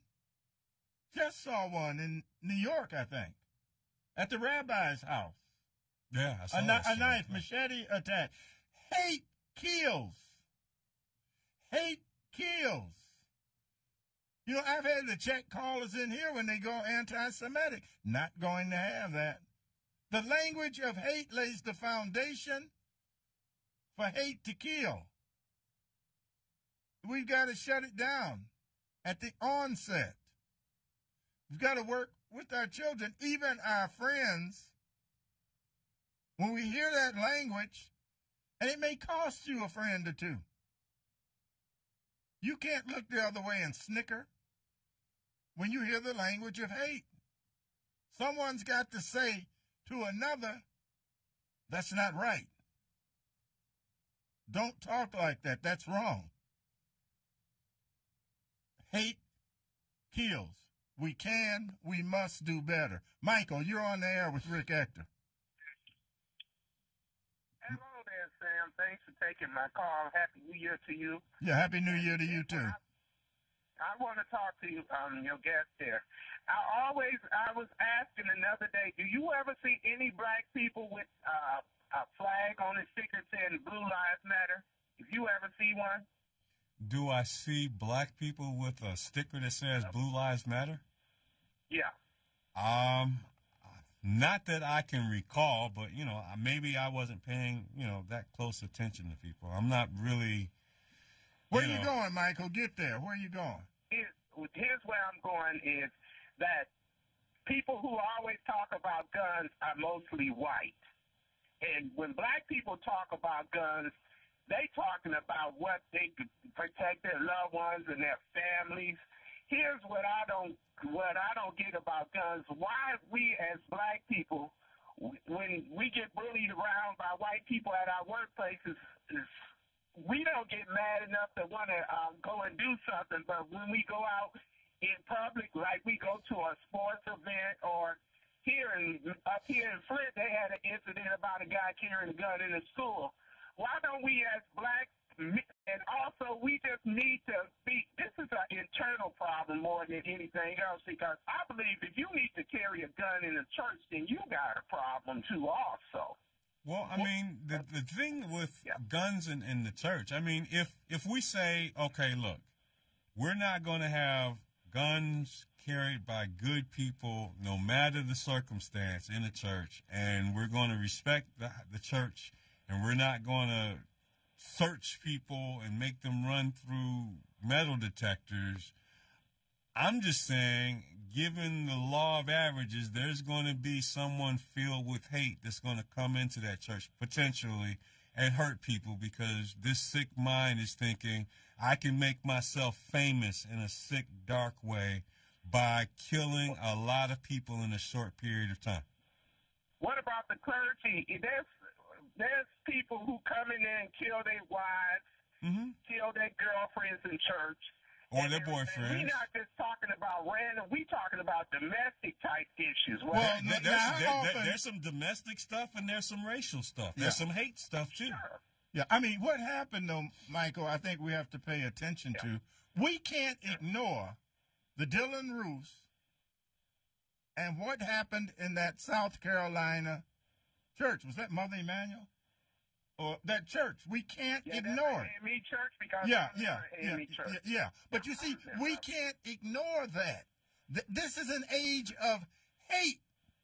in New York, I think, at the rabbi's house. Yeah, I saw a knife, machete attack. Hate kills. Hate kills. You know, I've had to check callers in here when they go anti-Semitic. Not going to have that. The language of hate lays the foundation for hate to kill. We've got to shut it down at the onset. We've got to work with our children, even our friends. When we hear that language, and it may cost you a friend or two, you can't look the other way and snicker when you hear the language of hate. Someone's got to say to another, that's not right. Don't talk like that. That's wrong. Hate kills. We must do better. Michael, you're on the air with Rick Ector. Hello there, Sam. Thanks for taking my call. Happy New Year to you. Yeah, Happy New Year to you, too. I want to talk to you, your guest there. I was asking another day, do you ever see any black people with a flag on his sticker saying Blue Lives Matter? If you ever see one? Do I see black people with a sticker that says Blue Lives Matter? Yeah. Not that I can recall, but, you know, maybe I wasn't paying, you know, that close attention to people. I'm not really. Where you going, Michael? Get there. Where are you going? Here's where I'm going is that people who always talk about guns are mostly white. And when black people talk about guns, they talking about what they could protect their loved ones and their families. Here's what I don't get about guns. Why we as black people, when we get bullied around by white people at our workplaces, we don't get mad enough to want to go and do something. But when we go out in public, like we go to a sports event or up here in Flint, they had an incident about a guy carrying a gun in a school. Why don't we as black, and also we just need to be, this is an internal problem more than anything else, because I believe if you need to carry a gun in a church, then you got a problem too also. Well, I mean, the thing with guns in the church, I mean, if we say, okay, look, we're not going to have guns carried by good people, no matter the circumstance in the church, and we're going to respect the church, and we're not going to search people and make them run through metal detectors. I'm just saying, given the law of averages, there's going to be someone filled with hate that's going to come into that church potentially and hurt people, because this sick mind is thinking, I can make myself famous in a sick, dark way by killing a lot of people in a short period of time. What about the clergy? There's people who come in there and kill their wives, kill their girlfriends in church. Or their boyfriends. We're not just talking about random. We're talking about domestic type issues. Well, there's some domestic stuff and there's some racial stuff. There's some hate stuff too. Sure. Yeah, I mean, what happened though, Michael, I think we have to pay attention to. We can't ignore the Dylan Roos and what happened in that South Carolina church. Was that Mother Emanuel? Or that church? We can't ignore it. AME church, because yeah. But you see, we can't ignore that. This is an age of hate.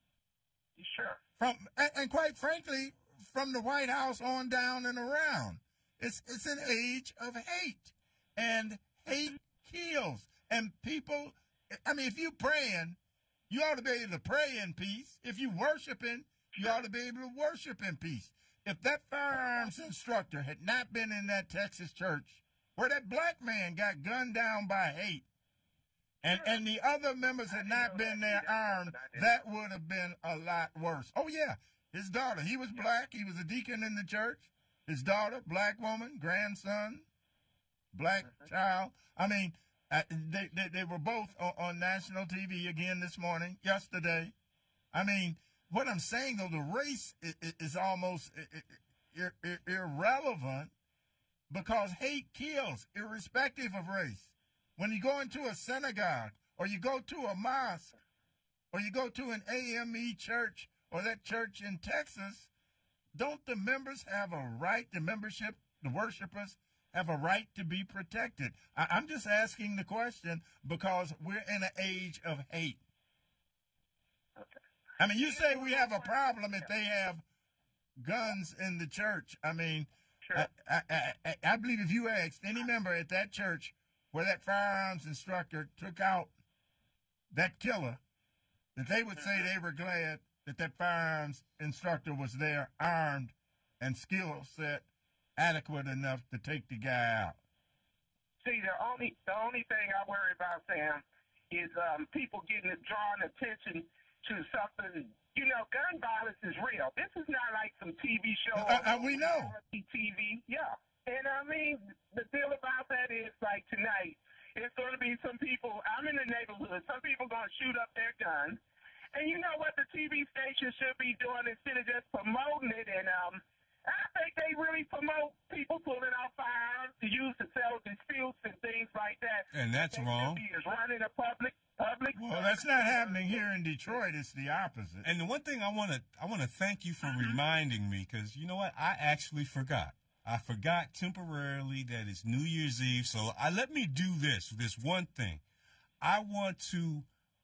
Sure. And quite frankly, from the White House on down and around, it's an age of hate, and hate kills. And people, I mean, if you praying, you ought to be able to pray in peace. If you worshiping, you ought to be able to worship in peace. If that firearms instructor had not been in that Texas church where that black man got gunned down by hate, and the other members had not been there armed, that would have been a lot worse. Oh, yeah. His daughter, he was black. He was a deacon in the church. His daughter, black woman, grandson, black child. I mean, they were both on national TV again this morning, yesterday. I mean, what I'm saying, though, the race is almost irrelevant, because hate kills, irrespective of race. When you go into a synagogue, or you go to a mosque, or you go to an AME church, or that church in Texas, don't the members have a right, the membership, the worshipers, have a right to be protected? I'm just asking the question because we're in an age of hate. Okay. I mean, you say we have a problem if they have guns in the church. I mean, sure. I believe if you asked any member at that church where that firearms instructor took out that killer, that they would say they were glad that that firearms instructor was there, armed and skill set adequate enough to take the guy out. See, the only thing I worry about, Sam, is people drawing attention to something. You know, gun violence is real. This is not like some TV show. We know. TV, yeah. And I mean, the deal about that is, like tonight, it's going to be some people. I'm in the neighborhood. Some people going to shoot up their guns. And you know what the TV station should be doing instead of just promoting it? And I think they really promote people pulling out firearms to use to settle disputes and things like that. And that's wrong. Is running a public. Well, that's not happening here in Detroit. It's the opposite. And the one thing I want to thank you for reminding me, because you know what? I actually forgot. I forgot temporarily that it's New Year's Eve. So let me do this one thing. I want to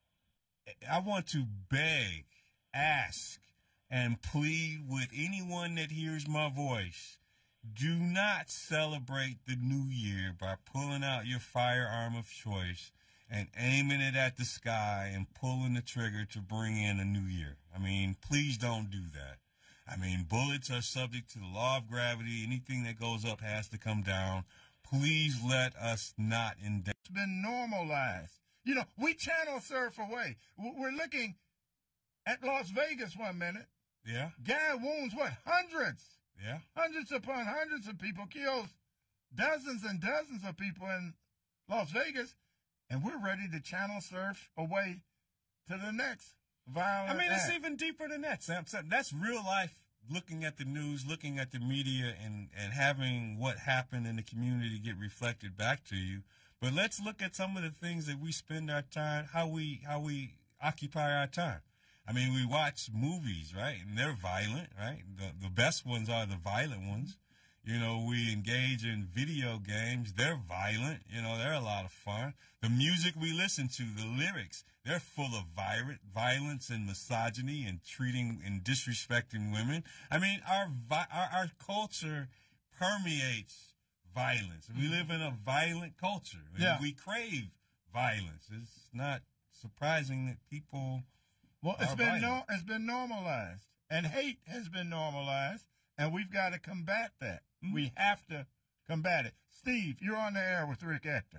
beg, ask, and plead with anyone that hears my voice. Do not celebrate the new year by pulling out your firearm of choice and aiming it at the sky and pulling the trigger to bring in a new year. I mean, please don't do that. I mean, bullets are subject to the law of gravity. Anything that goes up has to come down. Please let us not endanger. It's been normalized. You know, we channel surf away. We're looking at Las Vegas 1 minute. Yeah. Guy wounds, what, hundreds? Yeah. Hundreds upon hundreds of people, kills dozens and dozens of people in Las Vegas, and we're ready to channel surf away to the next violent I mean, act. it's even deeper than that, Sam. That's real life, looking at the news, looking at the media, and having what happened in the community get reflected back to you. But let's look at some of the things that we spend our time, how we occupy our time. I mean, we watch movies, right? And they're violent, right? The best ones are the violent ones. You know, we engage in video games. They're violent. You know, they're a lot of fun. The music we listen to, the lyrics, they're full of violence and misogyny and treating and disrespecting women. I mean, our culture permeates violence. We live in a violent culture. Yeah. We crave violence. It's not surprising that people. Well, it's been normalized, and hate has been normalized, and we've got to combat that. Mm-hmm. We have to combat it. Steve, you're on the air with Rick Ector.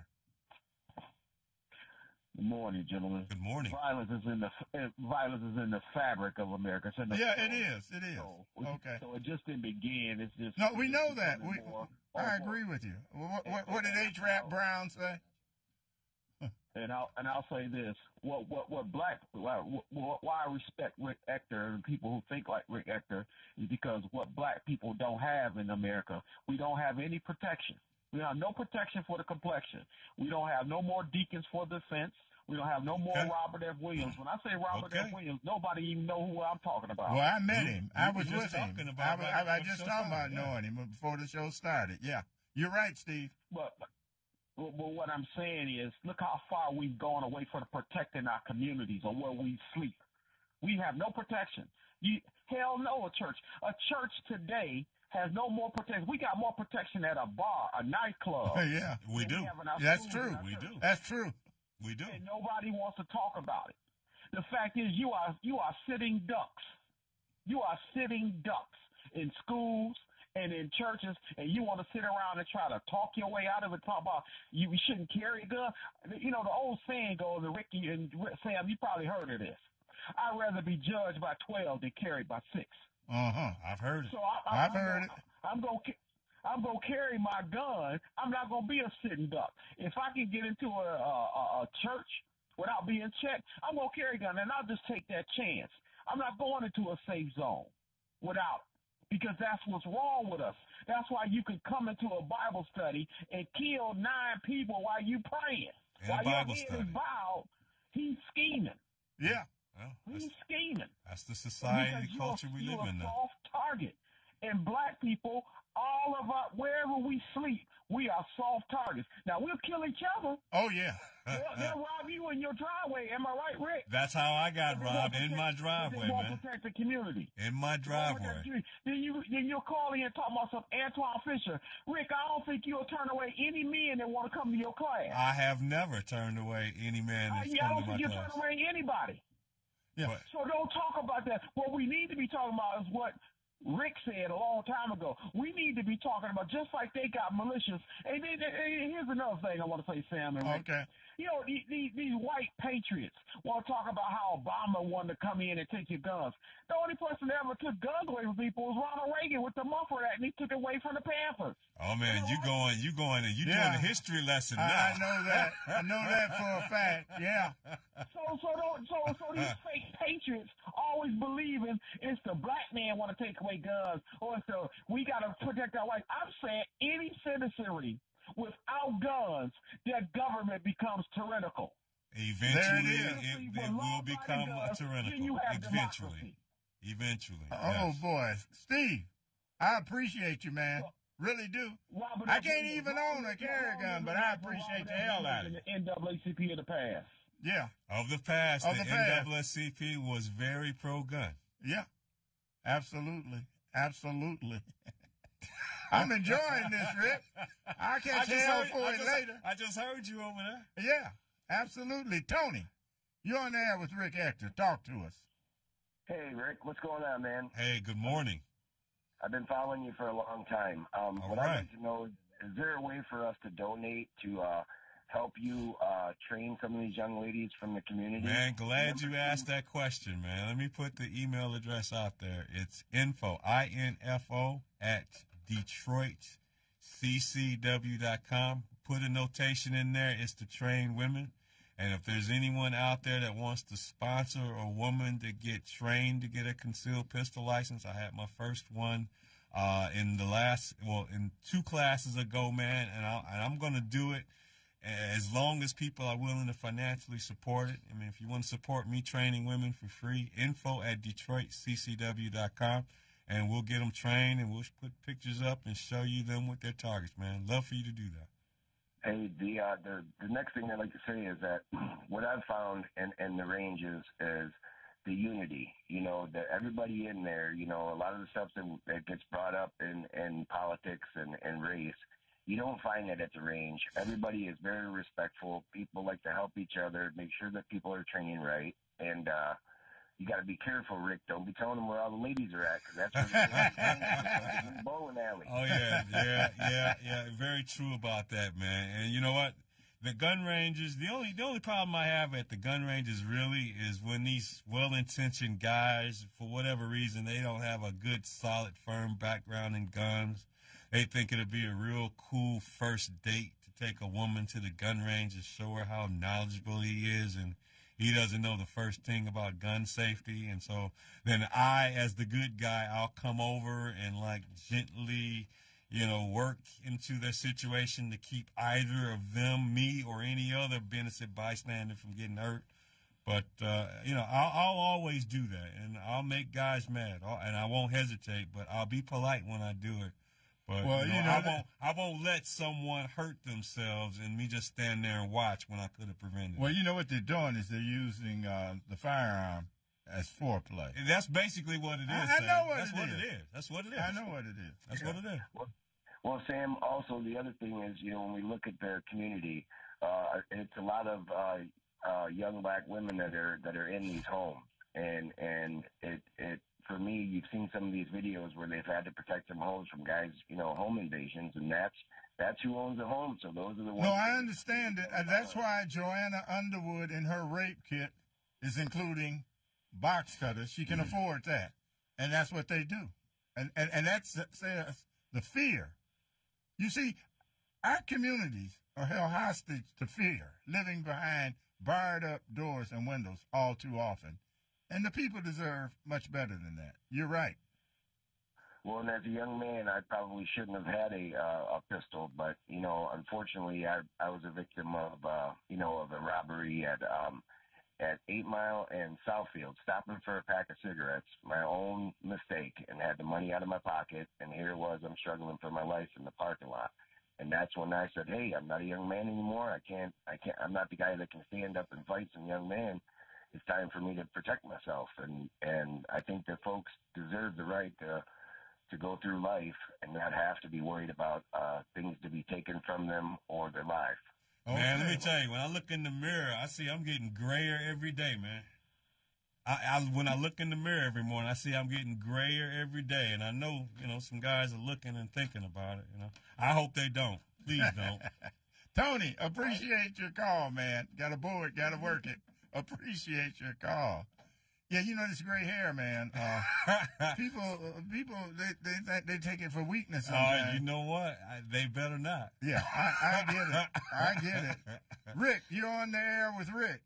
Good morning, gentlemen. Good morning. Violence is in the fabric of America. It is. It is. Okay. So it just didn't begin. It's just. No, we know that. I agree with you. What did H. Rap Brown say? And I'll say this: why I respect Rick Ector and people who think like Rick Ector is because what black people don't have in America, we don't have any protection. We have no protection for the complexion. We don't have no more deacons for defense. We don't have no more Robert F. Williams. When I say Robert F. Williams, nobody even know who I'm talking about. Well, I met him. I was with him. I just talking about knowing him before the show started. Yeah, you're right, Steve. But what I'm saying is, look how far we've gone away from protecting our communities or where we sleep. We have no protection. Hell no, a church. A church today has no more protection. We got more protection at a bar, a nightclub. Yeah, we do. That's true. We do. That's true. We do. And nobody wants to talk about it. The fact is, you are sitting ducks. You are sitting ducks in schools and in churches, and you want to sit around and try to talk your way out of it, talk about you shouldn't carry a gun. You know, the old saying goes, and Ricky and Sam, you probably heard of this. I'd rather be judged by 12 than carried by 6. I've heard it. So I've heard it. I'm gonna carry my gun. I'm not gonna be a sitting duck. If I can get into a church without being checked, I'm gonna carry a gun, and I'll just take that chance. I'm not going into a safe zone without, because that's what's wrong with us. That's why you can come into a Bible study and kill 9 people while you praying. While your head is bowed, he's scheming. Yeah. Well, he's scheming. That's the society culture we live in now. You're a soft target. And black people, all of us, wherever we sleep, we are soft targets. Now, we'll kill each other. Oh, yeah. They'll rob you in your driveway. Am I right, Rick? That's how I got robbed, in my driveway, man. They won't protect the community. In my driveway. Then you'll call in and talk about some Antoine Fisher. Rick, I don't think you'll turn away any men that want to come to your class. I have never turned away any man that's come to my class. I don't think you'll turn away anybody. Yeah. So don't talk about that. What we need to be talking about is what Rick said a long time ago. We need to be talking about, just like they got militias. And here's another thing I want to say, Sam and Rick. Okay. You know, these white patriots want to talk about how Obama wanted to come in and take your guns. The only person that ever took guns away from people was Ronald Reagan with the Muffler Act, and he took it away from the Panthers. Oh man, you doing doing a history lesson now. I know that. I know that for a fact. Yeah. So these fake patriots always believing it's the black man want to take away guns, or it's we got to protect our rights. I'm saying any citizenry without guns, their government becomes tyrannical. Eventually, it will become tyrannical. Eventually. Oh, boy. Steve, I appreciate you, man. Really do. I can't even own a carry gun, but I appreciate the hell out of it. The NAACP of the past. Yeah. Of the past, the NAACP was very pro-gun. Yeah. Absolutely. Absolutely. I'm enjoying this, Rick. I'll catch hell for it later. I just heard you over there. Yeah, absolutely. Tony, you're on there with Rick Ector. Talk to us. Hey, Rick. What's going on, man? Hey, good morning. I've been following you for a long time. What I'd like to know is there a way for us to donate to help you train some of these young ladies from the community? Man, glad you asked that question, man. Let me put the email address out there. It's info, INFO, at DetroitCCW.com. Put a notation in there. It's to train women. And if there's anyone out there that wants to sponsor a woman to get trained to get a concealed pistol license, I had my first one in 2 classes ago, man. And I'm going to do it as long as people are willing to financially support it. I mean, if you want to support me training women for free, info at DetroitCCW.com. And we'll get them trained, and we'll put pictures up and show you them with their targets, man. Love for you to do that. Hey, the next thing I'd like to say is that what I've found in the range is the unity. You know, that everybody in there, you know, a lot of the stuff that gets brought up in politics and race, You don't find that at the range. Everybody is very respectful. People like to help each other, make sure that people are training right. And you got to be careful, Rick. Don't be telling them where all the ladies are at, because that's where the bowling alley. Oh, yeah. Very true about that, man. And you know what? The gun ranges, the only problem I have at the gun ranges really is when these well-intentioned guys, for whatever reason, they don't have a good, solid, firm background in guns. They think it'd be a real cool first date to take a woman to the gun range and show her how knowledgeable he is, and he doesn't know the first thing about gun safety. And so then I, as the good guy, I'll come over and like gently, work into their situation to keep either of them, me, or any other innocent bystander from getting hurt. But, I'll always do that, and I'll make guys mad, and I won't hesitate, but I'll be polite when I do it. But I won't let someone hurt themselves and me just stand there and watch when I could have prevented it. Well, you know what they're doing is they're using the firearm as foreplay. And that's basically what it is. I know what that's it what is. it is. That's what it is. I know what it is. That's what it is. Well, Sam, also the other thing is, when we look at the community, it's a lot of young black women that are in these homes, and it for me, you've seen some of these videos where they've had to protect their homes from guys, home invasions, and that's who owns the home. So those are the ones. No, I understand it, and that's why Joanna Underwood in her rape kit is including box cutters. She can afford that, and that's what they do, and that's the fear. You see, our communities are held hostage to fear, living behind barred up doors and windows all too often. And the people deserve much better than that. You're right. Well, and as a young man, I probably shouldn't have had a pistol, but unfortunately, I was a victim of a robbery at 8 Mile and Southfield, stopping for a pack of cigarettes. My own mistake, and had the money out of my pocket, and here it was. I'm struggling for my life in the parking lot, and that's when I said, "Hey, I'm not a young man anymore. I can't. I'm not the guy that can stand up and fight some young man. It's time for me to protect myself." And I think that folks deserve the right to go through life and not have to be worried about things to be taken from them or their life. Okay. Man, let me tell you, when I look in the mirror, I see I'm getting grayer every day, man. When I look in the mirror every morning, I see I'm getting grayer every day, and I know, some guys are looking and thinking about it, I hope they don't. Please don't. Tony, appreciate your call, man. Got a board, got to work it. Appreciate your call. Yeah, this gray hair, man. People, they take it for weakness sometimes. You know what? They better not. Yeah, I get it. I get it. Rick, you're on the air with Rick.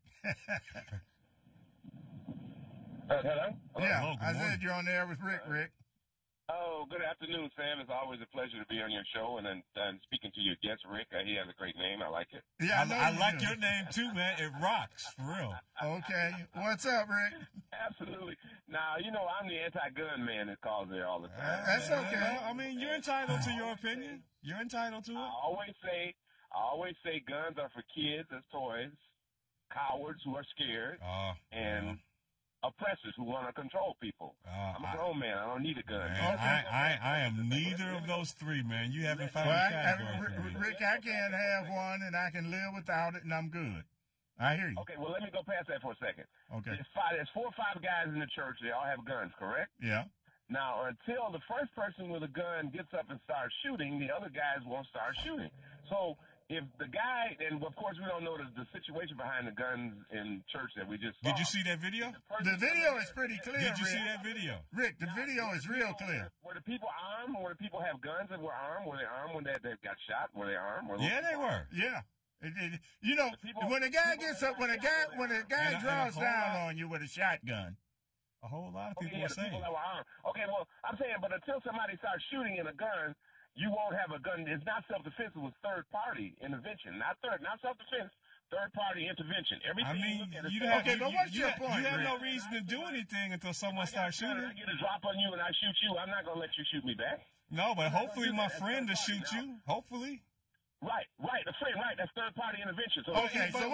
Hello? Yeah, I said you're on the air with Rick. Oh, good afternoon, Sam. It's always a pleasure to be on your show, and speaking to your guest, Rick. He has a great name. I like it. Yeah, I like your name too, man. It rocks, for real. Okay. What's up, Rick? Absolutely. Now, I'm the anti-gun man that calls there all the time. That's okay. I mean, you're entitled to your opinion. You're entitled to it. I always say guns are for kids as toys, cowards who are scared, and oppressors who want to control people. I'm a grown man. I don't need a gun. Man, I am neither of those three, man. You haven't found a category. Rick, I can't have one, and I can live without it, and I'm good. I hear you. Okay, well, let me go past that for a second. Okay. There's 4 or 5 guys in the church. They all have guns, correct? Yeah. Now, until the first person with a gun gets up and starts shooting, the other guys won't start shooting. So if the guy, and of course we don't know the situation behind the guns in church that we just saw. Did you see that video? The video is pretty clear, Did you see that video? Rick, the video is real clear. Were the people armed? Were the people have guns that were armed? Were they armed when they got shot? Were they armed? Yeah, they were. Yeah. When a guy gets up, when a guy draws down on you with a shotgun, a whole lot of people are saying. People that were armed. Okay, well, I'm saying, but until somebody starts shooting in a gun, you won't have a gun. It's not self-defense. It was third-party intervention, not self-defense. Third-party intervention. Everything. But what's your point? You have no reason to do anything until someone starts shooting. If I get a drop on you and I shoot you, I'm not gonna let you shoot me back. No, but hopefully my friend will shoot you. Hopefully. Right, the friend, right, that's third-party intervention. So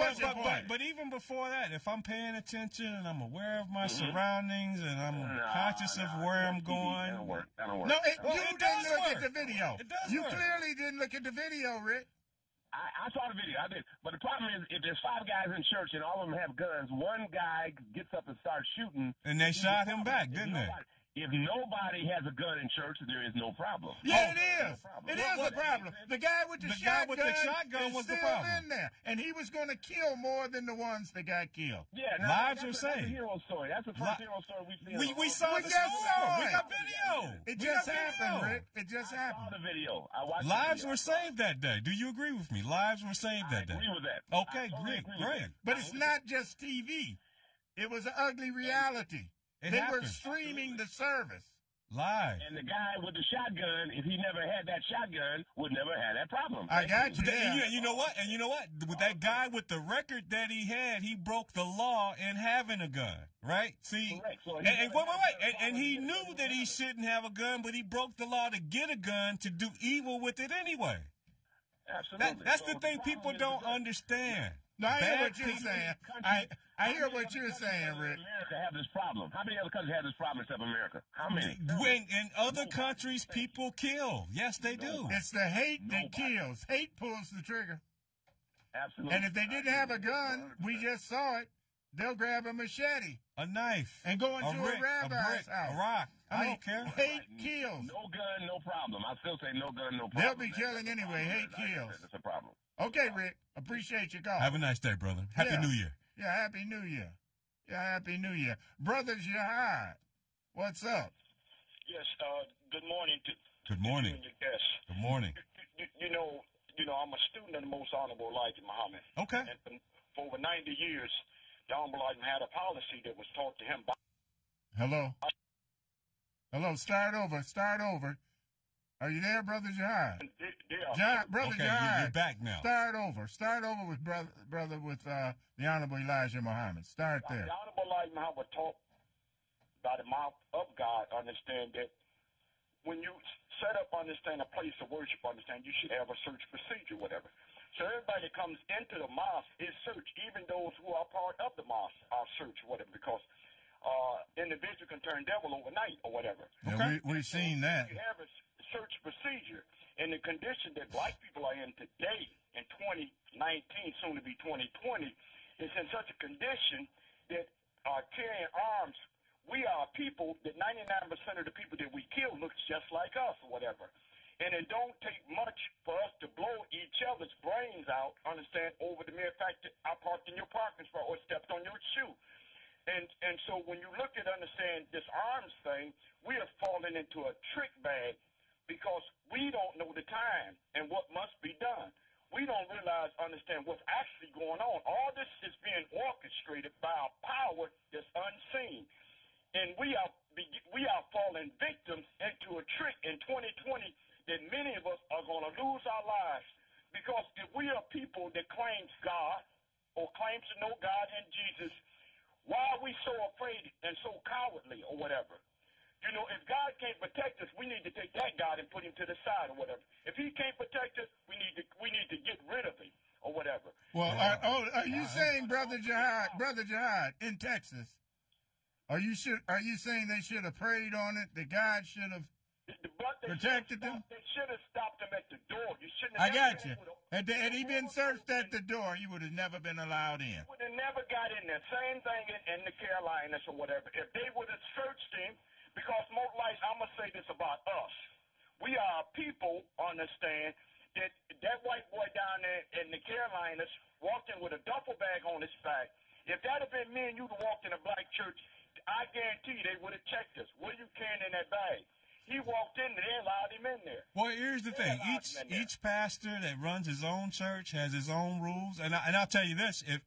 but even before that, if I'm paying attention and I'm aware of my surroundings and I'm conscious of where I'm going. That'll work. No, you didn't look at the video. You clearly didn't look at the video, Rick. I saw the video, I did. But the problem is, if there's 5 guys in church and all of them have guns, one guy gets up and starts shooting. And they shot him back, didn't they? If nobody has a gun in church, there is no problem. Yeah, it is. It is a problem. The guy with the shotgun was still in there, and he was going to kill more than the ones that got killed. Yeah, lives were saved. That's a hero story. That's the first hero story we've seen. We saw the story. We got video. It just happened, Rick. It just happened. I saw the video. I watched lives were saved that day. Do you agree with me? Lives were saved that day. I agree with that. Okay, great. But it's not just TV. It was an ugly reality. They were streaming the service. Live. And the guy with the shotgun, if he never had that shotgun, would never have that problem. I got you. And you know what? With that guy with the record that he had, he broke the law in having a gun, right? See? Correct. So and he knew that he shouldn't have a gun, but he broke the law to get a gun to do evil with it anyway. Absolutely. That's the thing people don't understand. No, I hear what you're saying. I hear what you're saying, Rick. America have this problem. How many other countries have this problem except America? How many? When in other countries, people kill. Yes, they do. It's the hate that kills. Hate pulls the trigger. Absolutely. And if they didn't have a gun, we just saw it, they'll grab a machete. A knife. And go into a rabbi's house. A rock. I don't care. Hate kills. No gun, no problem. I still say no gun, no problem. They'll be killing anyway. Hate kills. That's a problem. Okay, Rick. Appreciate your call. Have a nice day, brother. Happy New Year. Yeah, Happy New Year. Yeah, Happy New Year. Brother Jihad, what's up? Yes, good morning. Good morning. Yes. Good morning. You know, I'm a student of the Most Honorable Elijah Muhammad. Okay. And for over 90 years, the Honorable Elijah had a policy that was taught to him by... Hello? Hello, start over. Are you there, Brother Jihad? Brother Jihad, you're back now. Start over with brother with the Honorable Elijah Muhammad. Start there. The Honorable Elijah Muhammad was taught by the mouth of God, understand that when you set up, understand, a place of worship, understand, you should have a search procedure, whatever. So everybody that comes into the mosque is searched, even those who are part of the mosque are searched, whatever, because individual can turn devil overnight or whatever. Yeah, we've seen that. You have a search procedure, and the condition that black people are in today, in 2019, soon to be 2020, is in such a condition that are carrying arms. We are people that 99% of the people that we kill looks just like us or whatever. And it don't take much for us to blow each other's brains out, understand, over the mere fact that I parked in your parking spot or stepped on your shoe. And so when you look at, understand, this arms thing, we are falling into a trick bag because we don't know the time and what must be done. We don't realize, understand, what's actually going on. All this is being orchestrated by a power that's unseen. And we are falling victims into a trick in 2020 that many of us are going to lose our lives. Because if we are people that claims God or claims to know God and Jesus, why are we so afraid and so cowardly or whatever? You know, if God can't protect us, we need to take that God and put him to the side or whatever. If he can't protect us, we need to get rid of him or whatever. Well, are you saying, Brother Jihad, in Texas, are you saying they should have prayed on it? That God should have protected them? They should have stopped them at the door. You shouldn't I have. got you. Had he been searched at the door, he would have never been allowed in. Would have never got in there. Same thing in the Carolinas or whatever. If they would have searched him, because most likely, I'm going to say this about us. We are people, understand, that white boy down there in the Carolinas walked in with a duffel bag on his back. If that had been me and you to walk in a black church, I guarantee you they would have checked us. What are you carrying in that bag? He walked in and they allowed him in there. Well, here's the thing. Each pastor that runs his own church has his own rules. And I'll tell you this, if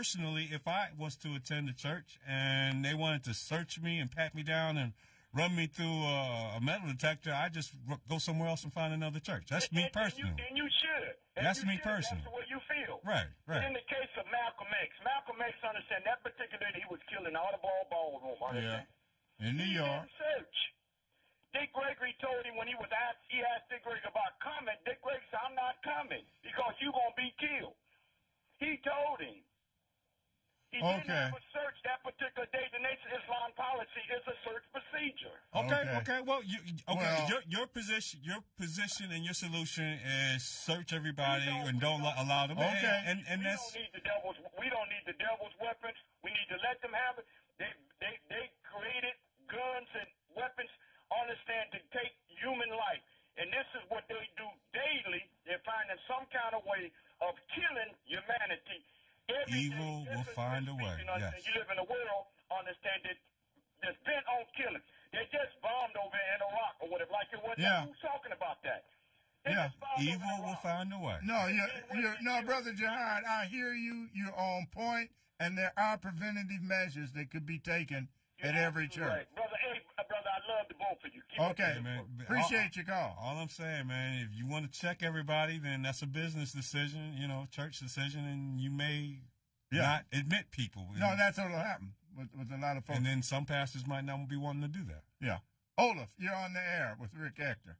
I was to attend a church and they wanted to search me and pat me down and run me through a metal detector, I just go somewhere else and find another church. That's me personally. And you should. That's me personally. That's the way you feel. Right. In the case of Malcolm X, understand, that particular day he was killed in the Audubon Ballroom, understand? Yeah. In New York. Search. Dick Gregory told him when he asked Dick Gregory about coming, Dick Gregory said, I'm not coming. Because you're going to be killed. He told him. He didn't have a search that particular day. The Nation of Islam policy is a search procedure. Okay. Well, your position and your solution is search everybody and don't allow them. Okay. And that's. We don't need the devil's weapons. We need to let them have it. They created guns and weapons, understand, to take human life. And this is what they do daily. They're finding some kind of way of killing humanity. Evil will find a way. Yes. You live in a world, understand, that's bent on killing. They just bombed over in Iraq or whatever. Like it was. Yeah. Who's talking about that? Evil will find a way. No, Brother Jihad, I hear you. You're on point, and there are preventative measures that could be taken at every church. Right. Brother, I love the both of you. Okay, man. Appreciate your call. All I'm saying, man, if you want to check everybody, then that's a business decision, church decision, and you may not admit people. No, that's what'll happen with a lot of folks. And then some pastors might not be wanting to do that. Yeah. Olaf, you're on the air with Rick Ector.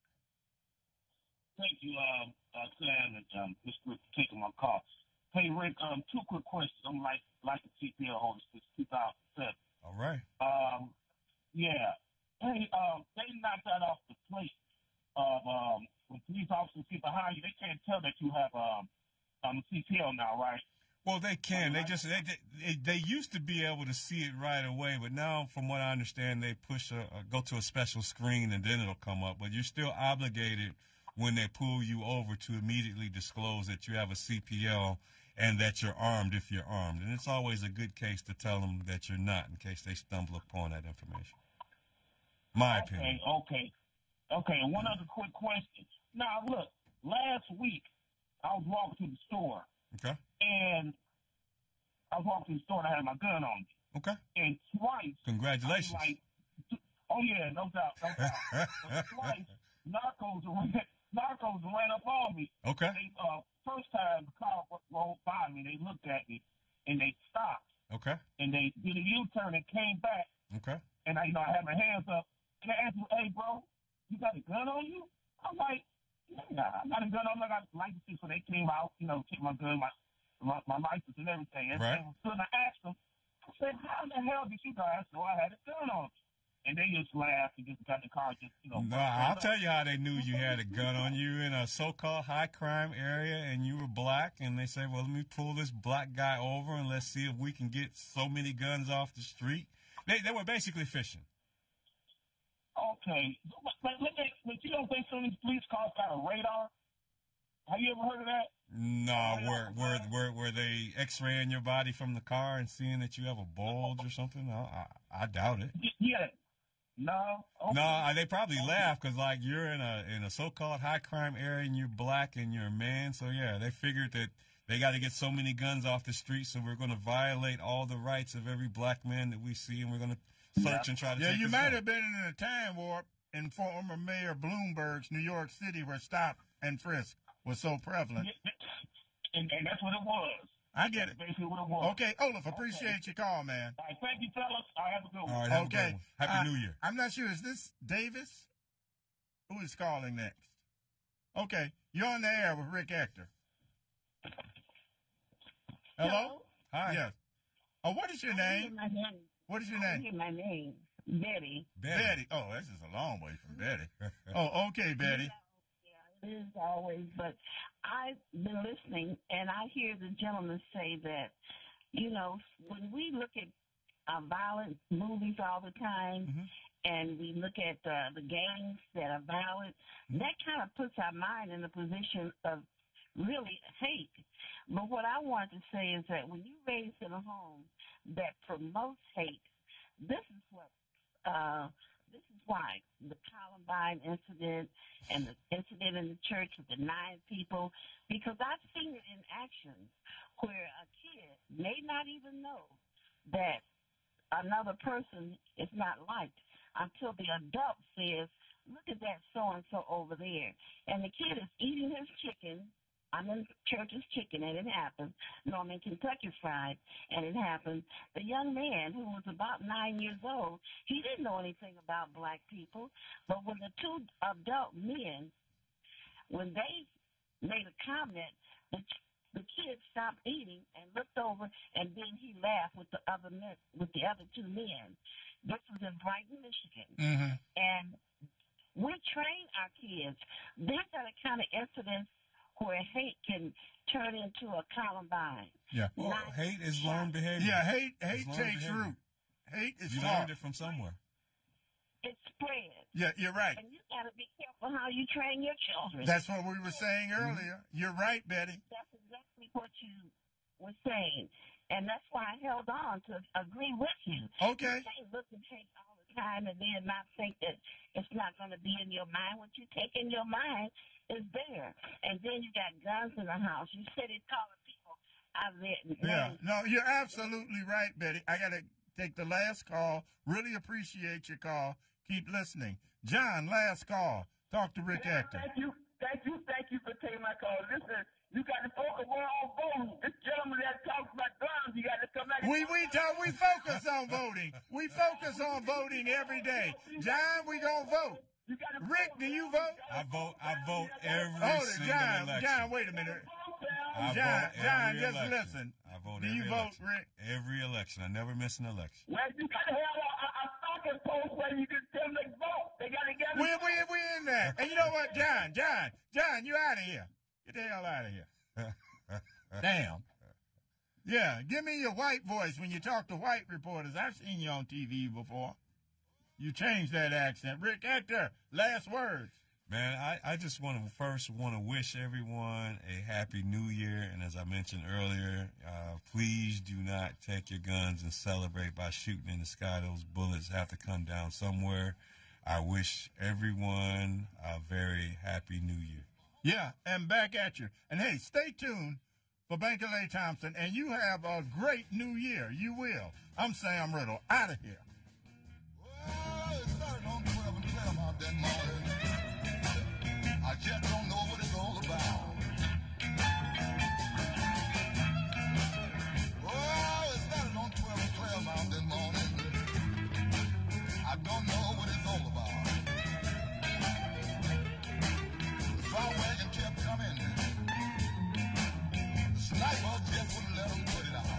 Thank you, Sam and Mr. Rick, for taking my call. Hey, Rick, two quick questions. I'm like a CPL holder since 2007. All right. Yeah. Hey, they knocked that off the plate of when police officers get behind you, they can't tell that you have a CPL now, right? Well, they can. They used to be able to see it right away, but now, from what I understand, they go to a special screen and then it'll come up. But you're still obligated when they pull you over to immediately disclose that you have a CPL and that you're armed if you're armed. And it's always a good case to tell them that you're not in case they stumble upon that information. My opinion. Okay. And one other quick question. Now, look, last week I was walking to the store. Okay. And I was walking to the store and I had my gun on me. Okay. And twice. Congratulations. Oh, yeah, no doubt. But twice, narcos ran up on me. Okay. First time the car rolled by me, they looked at me and they stopped. Okay. And they did a U-turn and came back. Okay. And I had my hands up. And I asked me, hey, bro, you got a gun on you? I'm like, yeah, I got a gun on me. I got a license. So they came out, took my gun, my license and everything. Right. So I asked them, I said, how the hell did you guys know I had a gun on me? And they just laughed and just got in the car. No, I'll tell you how they knew you had a gun on you in a so-called high-crime area and you were black. And they said, well, let me pull this black guy over and let's see if we can get so many guns off the street. They were basically fishing. Okay. But you don't think some of these police cars got a radar? Have you ever heard of that? No, were they x-raying your body from the car and seeing that you have a bulge or something? I doubt it. Yeah. No. Okay. No, they probably laugh because you're in a so-called high crime area and you're black and you're a man. So yeah, they figured that they got to get so many guns off the street, so we're going to violate all the rights of every black man that we see, and we're going to search and try to. Yeah, you might have been in a time warp in former Mayor Bloomberg's New York City, where stop and frisk was so prevalent. And that's what it was. I get it. Basically what it was. Okay, Olaf, appreciate your call, man. All right, thank you, fellas. I have a good one. All right, have a good one. Happy New Year. I'm not sure. Is this Davis? Who is calling next? Okay, you're on the air with Rick Ector. Hello? Hi. Yes. Oh, what is your name? What is your name? My name, Betty. Betty. Oh, this is a long way from Betty. Oh, okay, Betty. It is always, but I've been listening, and I hear the gentleman say that, when we look at violent movies all the time, and we look at the gangs that are violent, that kind of puts our mind in a position of really hate. But what I want to say is that when you're raised in a home that promotes hate, this is why the Columbine incident and the incident in the church with the 9 people, because I've seen it in action where a kid may not even know that another person is not liked until the adult says, look at that so-and-so over there. And the kid is eating his chicken. I'm in Church's Chicken, and it happened. No, I'm in Kentucky Fried, and it happened. The young man, who was about 9 years old, he didn't know anything about black people. But when the 2 adult men, when they made a comment The kid stopped eating and looked over, and then he laughed with the other two men. This was in Brighton, Michigan. Mm-hmm. And we train our kids. These are the kind of incidents where hate can turn into a Columbine. Yeah. Well, hate is learned behavior. Yeah, hate takes root. Hate is You learned it from somewhere. It spreads. Yeah, you're right. And you got to be careful how you train your children. That's what we were saying earlier. You're right, Betty. That's exactly what you were saying. And that's why I held on to agree with you. Okay. You can't look and hate all the time and then not think that it's not going to be in your mind. What you take in your mind is there. And then you got guns in the house. You said it calling people out there. Yeah. No, you're absolutely right, Betty. I got to take the last call. Really appreciate your call. Keep listening. John, last call. Talk to Rick Ector. Thank you for taking my call. Listen, you got to focus more on voting. This gentleman that talks about guns, you got to come back. We focus on voting. We focus on voting every day. John, we gonna vote. Rick, do you vote? I vote every single election. John, wait a minute. John, just listen. I vote do every you vote, election. Rick? Every election. I never miss an election. Well, you got to have a fucking post where you can tell them they vote. They got to get We're in there. And you know what, John, you out of here. Get the hell out of here. Damn. Yeah, give me your white voice when you talk to white reporters. I've seen you on TV before. You changed that accent. Rick Ector, last words. Man, I just want to wish everyone a happy new year. And as I mentioned earlier, please do not take your guns and celebrate by shooting in the sky. Those bullets have to come down somewhere. I wish everyone a very happy new year. Yeah, and back at you. And hey, stay tuned for Banker Lay Thompson, and you have a great new year. You will. I'm Sam Riddle, out of here. I just don't know what it's all about. Oh, it started on 12 out that morning. I don't know what it's all about. The fire wagon kept coming. The sniper just wouldn't let them put it out.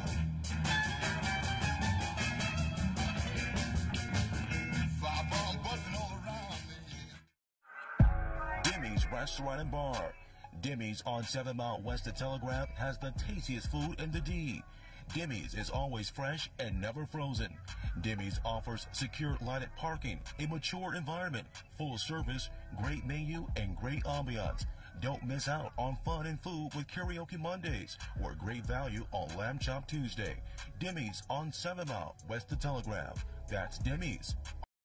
Firebomb busting all around me. Dimmy's Restaurant and Bar. Dimmy's on 7 Mile West of Telegraph has the tastiest food in the D. Dimmy's is always fresh and never frozen. Dimmy's offers secure lighted parking, a mature environment, full service, great menu, and great ambiance. Don't miss out on fun and food with Karaoke Mondays or great value on Lamb Chop Tuesday. Dimmy's on 7 Mile West of Telegraph. That's Dimmy's